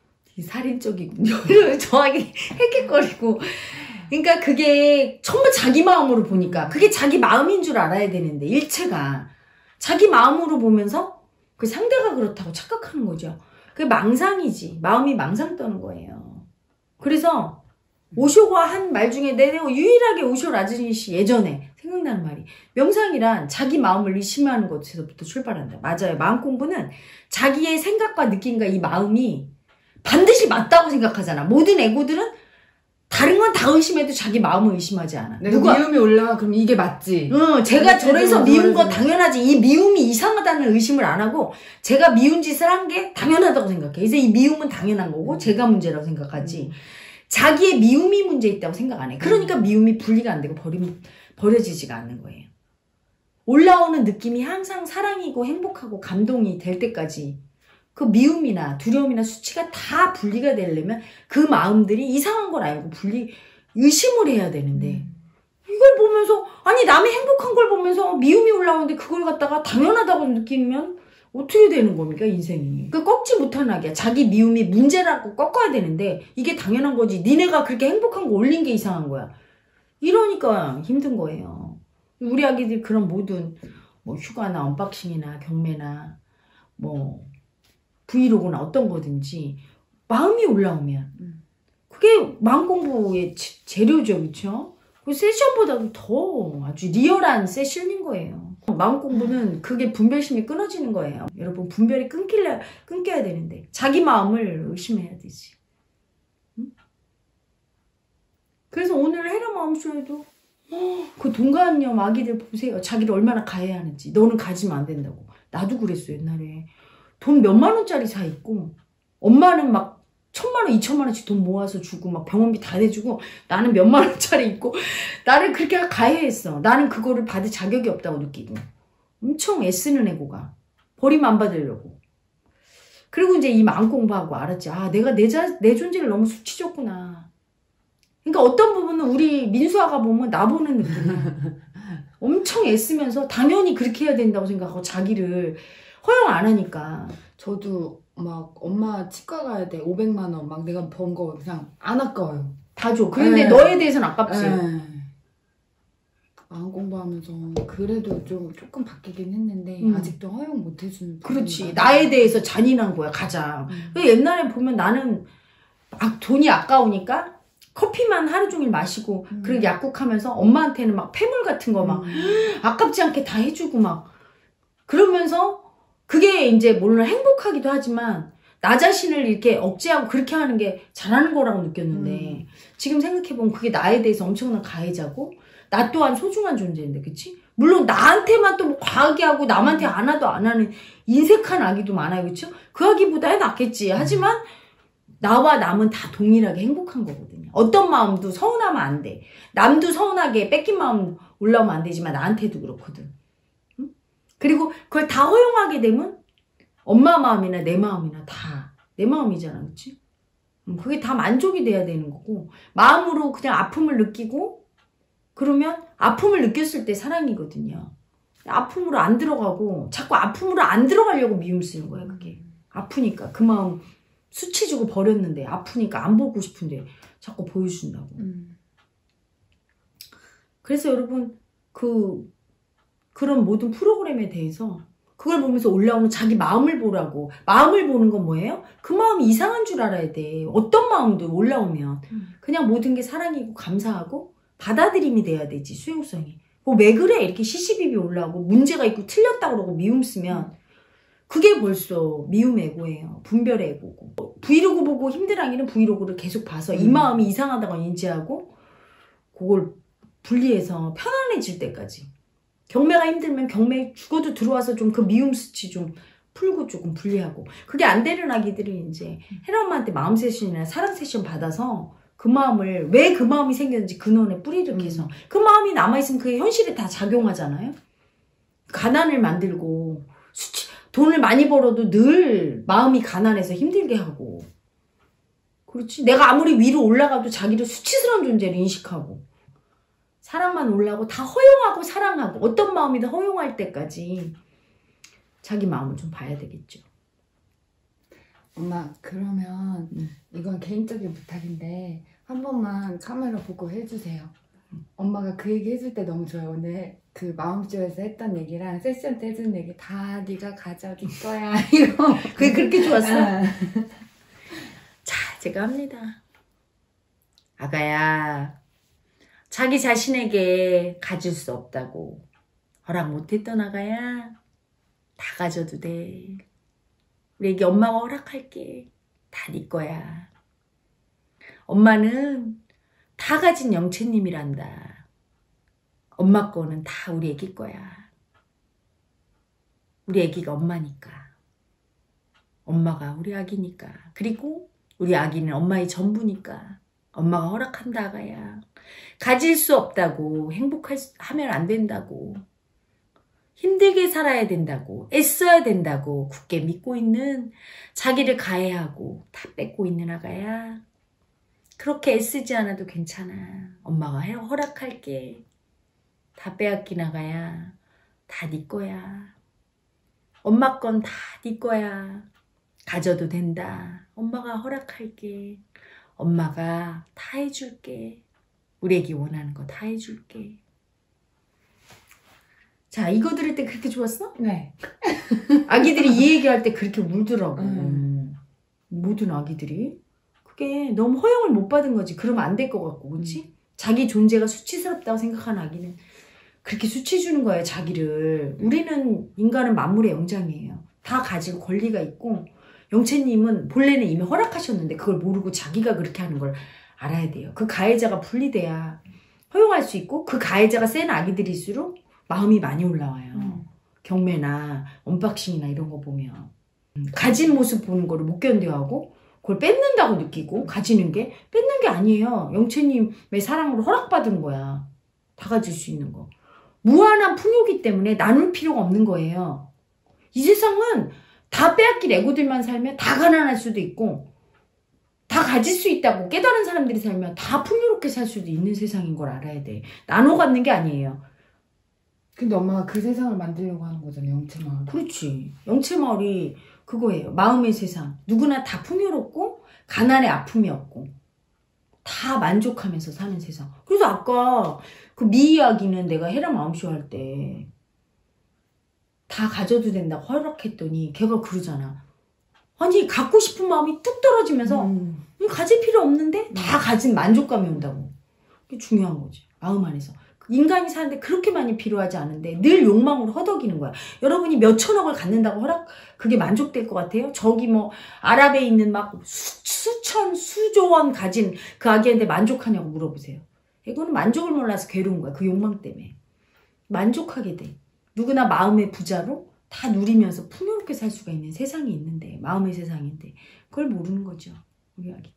살인적이군요. 저하게 헥헥거리고 그러니까 그게 전부 자기 마음으로 보니까 그게 자기 마음인 줄 알아야 되는데 일체가 자기 마음으로 보면서 그 상대가 그렇다고 착각하는 거죠. 그게 망상이지. 마음이 망상 떠는 거예요. 그래서 오쇼가 한 말 중에 내가 유일하게 오쇼 라즈니 씨 예전에 생각나는 말이 명상이란 자기 마음을 의심하는 것에서부터 출발한다. 맞아요. 마음 공부는 자기의 생각과 느낌과 이 마음이 반드시 맞다고 생각하잖아. 모든 에고들은 다른 건 다 의심해도 자기 마음을 의심하지 않아. 누가 미움이 올라와 그럼 이게 맞지. 제가 저래서 미운 거 당연하지. 이 미움이 이상하다는 의심을 안 하고 제가 미운 짓을 한 게 당연하다고 생각해. 그래서 이 미움은 당연한 거고 제가 문제라고 생각하지. 자기의 미움이 문제 있다고 생각 안 해. 그러니까 미움이 분리가 안 되고 버려지지가 않는 거예요. 올라오는 느낌이 항상 사랑이고 행복하고 감동이 될 때까지 그 미움이나 두려움이나 수치가 다 분리가 되려면 그 마음들이 이상한 걸 알고 의심을 해야 되는데 이걸 보면서 아니 남이 행복한 걸 보면서 미움이 올라오는데 그걸 갖다가 당연하다고 느끼면 어떻게 되는 겁니까 인생이. 그 꺾지 못하는 악이야. 자기 미움이 문제라고 꺾어야 되는데 이게 당연한 거지. 니네가 그렇게 행복한 거 올린 게 이상한 거야. 이러니까 힘든 거예요. 우리 아기들이 그런 모든 뭐 휴가나 언박싱이나 경매나 뭐 브이로그나 어떤 거든지 마음이 올라오면 그게 마음 공부의 재료죠. 그렇죠? 그 세션보다도 더 아주 리얼한 세션인 거예요. 마음 공부는 그게 분별심이 끊어지는 거예요. 여러분 분별이 끊겨야 되는데 자기 마음을 의심해야 되지. 응? 그래서 오늘 헤라 마음쇼에도 그 동감녀 아기들 보세요. 자기를 얼마나 가해하는지. 너는 가지면 안 된다고. 나도 그랬어 옛날에. 돈 몇만 원짜리 사 있고 엄마는 막 1,000만 원, 2,000만 원씩 돈 모아서 주고 막 병원비 다 내주고 나는 몇만 원짜리 있고 나를 그렇게 가해했어. 나는 그거를 받을 자격이 없다고 느끼고 엄청 애쓰는 애고가 버림 안 받으려고. 그리고 이제 이 마음 공부하고 알았지. 아 내가 내 존재를 너무 수치줬구나. 그러니까 어떤 부분은 우리 민수아가 보면 나 보는 느낌이야. 엄청 애쓰면서 당연히 그렇게 해야 된다고 생각하고 자기를 허용 안 하니까. 저도 막 엄마 치과 가야 돼 500만 원 막 내가 번 거 그냥 안 아까워요. 다 줘. 그런데 너에 대해서는 아깝지. 마음 공부하면서 그래도 좀 조금 바뀌긴 했는데 아직도 허용 못 해주는. 그렇지. 나에 대해서 잔인한 거야 가장. 옛날에 보면 나는 돈이 아까우니까 커피만 하루 종일 마시고 그리고 약국하면서 엄마한테는 막 폐물 같은 거 막 아깝지 않게 다 해주고 막 그러면서 그게 이제 물론 행복하기도 하지만 나 자신을 이렇게 억제하고 그렇게 하는 게 잘하는 거라고 느꼈는데 지금 생각해보면 그게 나에 대해서 엄청난 가해자고 나 또한 소중한 존재인데 그치? 물론 나한테만 또 뭐 과하게 하고 남한테 안 하도 안 하는 인색한 아기도 많아요 그쵸? 그 아기보다 낫겠지 하지만 나와 남은 다 동일하게 행복한 거거든요. 어떤 마음도 서운하면 안 돼. 남도 서운하게 뺏긴 마음 올라오면 안 되지만 나한테도 그렇거든. 응? 그리고 그걸 다 허용하게 되면 엄마 마음이나 내 마음이나 다 내 마음이잖아. 그치? 그게 다 만족이 돼야 되는 거고 마음으로 그냥 아픔을 느끼고 그러면 아픔을 느꼈을 때 사랑이거든요. 아픔으로 안 들어가고 자꾸 아픔으로 안 들어가려고 미움 쓰는 거야 그게. 아프니까 그 마음 수치 주고 버렸는데 아프니까 안 보고 싶은데 자꾸 보여준다고. 그래서 여러분 그런 모든 프로그램에 대해서 그걸 보면서 올라오는 자기 마음을 보라고. 마음을 보는 건 뭐예요? 그 마음이 이상한 줄 알아야 돼. 어떤 마음도 올라오면 그냥 모든 게 사랑이고 감사하고 받아들임이 돼야 되지. 수용성이. 뭐 왜 그래? 이렇게 시시비비 올라오고 문제가 있고 틀렸다 그러고 미움 쓰면 그게 벌써 미움 애고예요. 분별 애고고. 브이로그 보고 힘든 아기는 브이로그를 계속 봐서 이 마음이 이상하다고 인지하고 그걸 분리해서 편안해질 때까지. 경매가 힘들면 경매 죽어도 들어와서 좀 그 미움 수치 좀 풀고 조금 분리하고. 그게 안 되는 아기들이 이제 혜라 엄마한테 마음 세션이나 사랑 세션 받아서 그 마음을 왜 그 마음이 생겼는지 근원에 뿌리를 캐서 그 마음이 남아있으면 그게 현실에 다 작용하잖아요. 가난을 만들고 돈을 많이 벌어도 늘 마음이 가난해서 힘들게 하고. 그렇지. 내가 아무리 위로 올라가도 자기를 수치스러운 존재를 인식하고. 사랑만 올라가고 다 허용하고 사랑하고 어떤 마음이든 허용할 때까지 자기 마음을 좀 봐야 되겠죠. 엄마 그러면 이건 개인적인 부탁인데 한 번만 카메라 보고 해주세요. 엄마가 그 얘기 해줄 때 너무 좋아요. 오늘 그 마음쇼에서 했던 얘기랑 세션 때 해준 얘기 다 네가 가져줄 거야 이거. 그게 그렇게 좋았어? 자, 제가 합니다. 아가야, 자기 자신에게 가질 수 없다고 허락 못했던 아가야, 다 가져도 돼. 우리 애기 엄마가 허락할게. 다 네 거야. 엄마는 다 가진 영채님이란다. 엄마 거는 다 우리 애기 거야. 우리 애기가 엄마니까. 엄마가 우리 아기니까. 그리고 우리 아기는 엄마의 전부니까. 엄마가 허락한다 아가야. 가질 수 없다고 행복하면 안 된다고. 힘들게 살아야 된다고. 애써야 된다고. 굳게 믿고 있는 자기를 가해하고 다 뺏고 있는 아가야. 그렇게 애쓰지 않아도 괜찮아. 엄마가 허락할게. 다 빼앗긴 아가야. 다 네 거야. 엄마 건 다 네 거야. 가져도 된다. 엄마가 허락할게. 엄마가 다 해줄게. 우리 애기 원하는 거 다 해줄게. 자, 이거 들을 때 그렇게 좋았어? 네. 아기들이 이 얘기할 때 그렇게 울더라고. 모든 아기들이. 그게 너무 허용을 못 받은 거지. 그러면 안 될 것 같고, 그렇지? 자기 존재가 수치스럽다고 생각하는 아기는 그렇게 수치 주는 거예요, 자기를. 우리는 인간은 만물의 영장이에요. 다 가지고 권리가 있고 영채님은 본래는 이미 허락하셨는데 그걸 모르고 자기가 그렇게 하는 걸 알아야 돼요. 그 가해자가 분리돼야 허용할 수 있고 그 가해자가 센 아기들일수록 마음이 많이 올라와요. 경매나 언박싱이나 이런 거 보면 가진 모습 보는 거를 못 견뎌하고 그걸 뺏는다고 느끼고 가지는 게 뺏는 게 아니에요. 영채님의 사랑으로 허락받은 거야. 다 가질 수 있는 거. 무한한 풍요기 때문에 나눌 필요가 없는 거예요. 이 세상은 다 빼앗길 애고들만 살면 다 가난할 수도 있고 다 가질 수 있다고 깨달은 사람들이 살면 다 풍요롭게 살 수도 있는 세상인 걸 알아야 돼. 나눠 갖는 게 아니에요. 근데 엄마가 그 세상을 만들려고 하는 거잖아요. 영채마을. 그렇지. 영채마을이 그거예요. 마음의 세상. 누구나 다 풍요롭고 가난의 아픔이 없고 다 만족하면서 사는 세상. 그래서 아까 그 미 이야기는 내가 헤라 마음쇼 할 때 다 가져도 된다고 허락했더니 걔가 그러잖아. 아니 갖고 싶은 마음이 뚝 떨어지면서 가질 필요 없는데 다 가진 만족감이 온다고. 그게 중요한 거지. 마음 안에서. 인간이 사는데 그렇게 많이 필요하지 않은데 늘 욕망으로 허덕이는 거야. 여러분이 몇 천억을 갖는다고 그게 만족될 것 같아요? 저기 뭐 아랍에 있는 막 수천 수조 원 가진 그 아기한테 만족하냐고 물어보세요. 이거는 만족을 몰라서 괴로운 거야. 그 욕망 때문에. 만족하게 돼. 누구나 마음의 부자로 다 누리면서 풍요롭게 살 수가 있는 세상이 있는데, 마음의 세상인데 그걸 모르는 거죠. 우리 아기들이.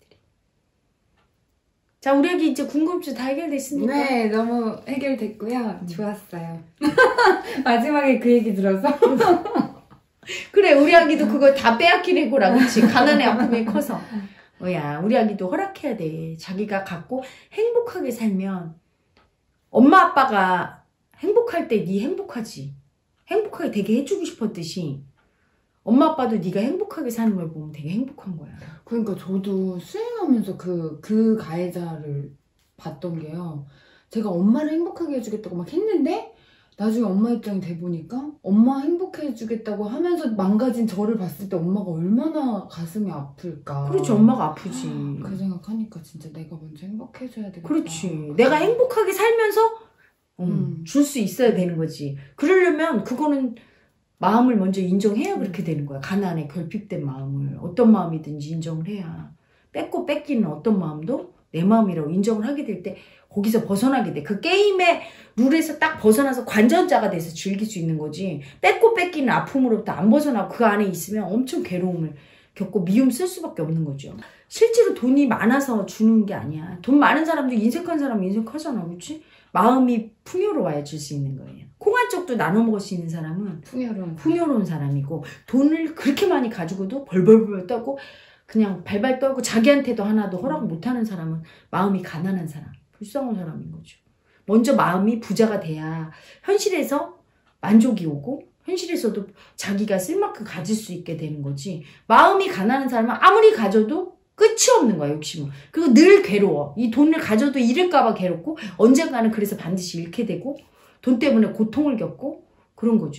자, 우리 아기 이제 궁금증 다 해결됐습니까? 네, 너무 해결됐고요. 좋았어요. 마지막에 그 얘기 들어서. 그래, 우리 아기도 그거 다 빼앗기려고라, 그렇지? 가난의 아픔이 커서. 야, 우리 아기도 허락해야 돼. 자기가 갖고 행복하게 살면 엄마 아빠가 행복할 때 네 행복하지. 행복하게 되게 해주고 싶었듯이 엄마 아빠도 네가 행복하게 사는 걸 보면 되게 행복한 거야. 그러니까 저도 수행하면서 그 가해자를 봤던 게요. 제가 엄마를 행복하게 해주겠다고 막 했는데 나중에 엄마 입장이 돼보니까 엄마 행복해 해주겠다고 하면서 망가진 저를 봤을 때 엄마가 얼마나 가슴이 아플까. 그렇지, 엄마가 아프지. 그 생각하니까 진짜 내가 먼저 행복해줘야 되겠다. 그렇지. 내가 행복하게 살면서 줄 수 있어야 되는 거지. 그러려면 그거는 마음을 먼저 인정해야 그렇게 되는 거야. 가난에 결핍된 마음을. 어떤 마음이든지 인정을 해야. 뺏고 뺏기는 어떤 마음도 내 마음이라고 인정을 하게 될 때 거기서 벗어나게 돼. 그 게임의 룰에서 딱 벗어나서 관전자가 돼서 즐길 수 있는 거지. 뺏고 뺏기는 아픔으로부터 안 벗어나고 그 안에 있으면 엄청 괴로움을 겪고 미움 쓸 수밖에 없는 거죠. 실제로 돈이 많아서 주는 게 아니야. 돈 많은 사람도 인색한 사람 인색하잖아. 그렇지? 마음이 풍요로워야 줄 수 있는 거예요. 콩 한 쪽도 나눠 먹을 수 있는 사람은 풍요로운 사람이고, 돈을 그렇게 많이 가지고도 벌벌벌 떨고 그냥 발발 떨고 자기한테도 하나도 허락 못하는 사람은 마음이 가난한 사람, 불쌍한 사람인 거죠. 먼저 마음이 부자가 돼야 현실에서 만족이 오고 현실에서도 자기가 쓸 만큼 가질 수 있게 되는 거지. 마음이 가난한 사람은 아무리 가져도 끝이 없는 거야, 욕심은. 그리고 늘 괴로워. 이 돈을 가져도 잃을까봐 괴롭고 언젠가는 그래서 반드시 잃게 되고 돈 때문에 고통을 겪고 그런 거죠.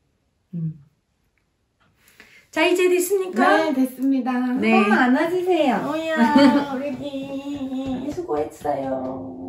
자, 이제 됐습니까? 네, 됐습니다. 네. 한번 안아주세요. 어야, 우리 애기 수고했어요.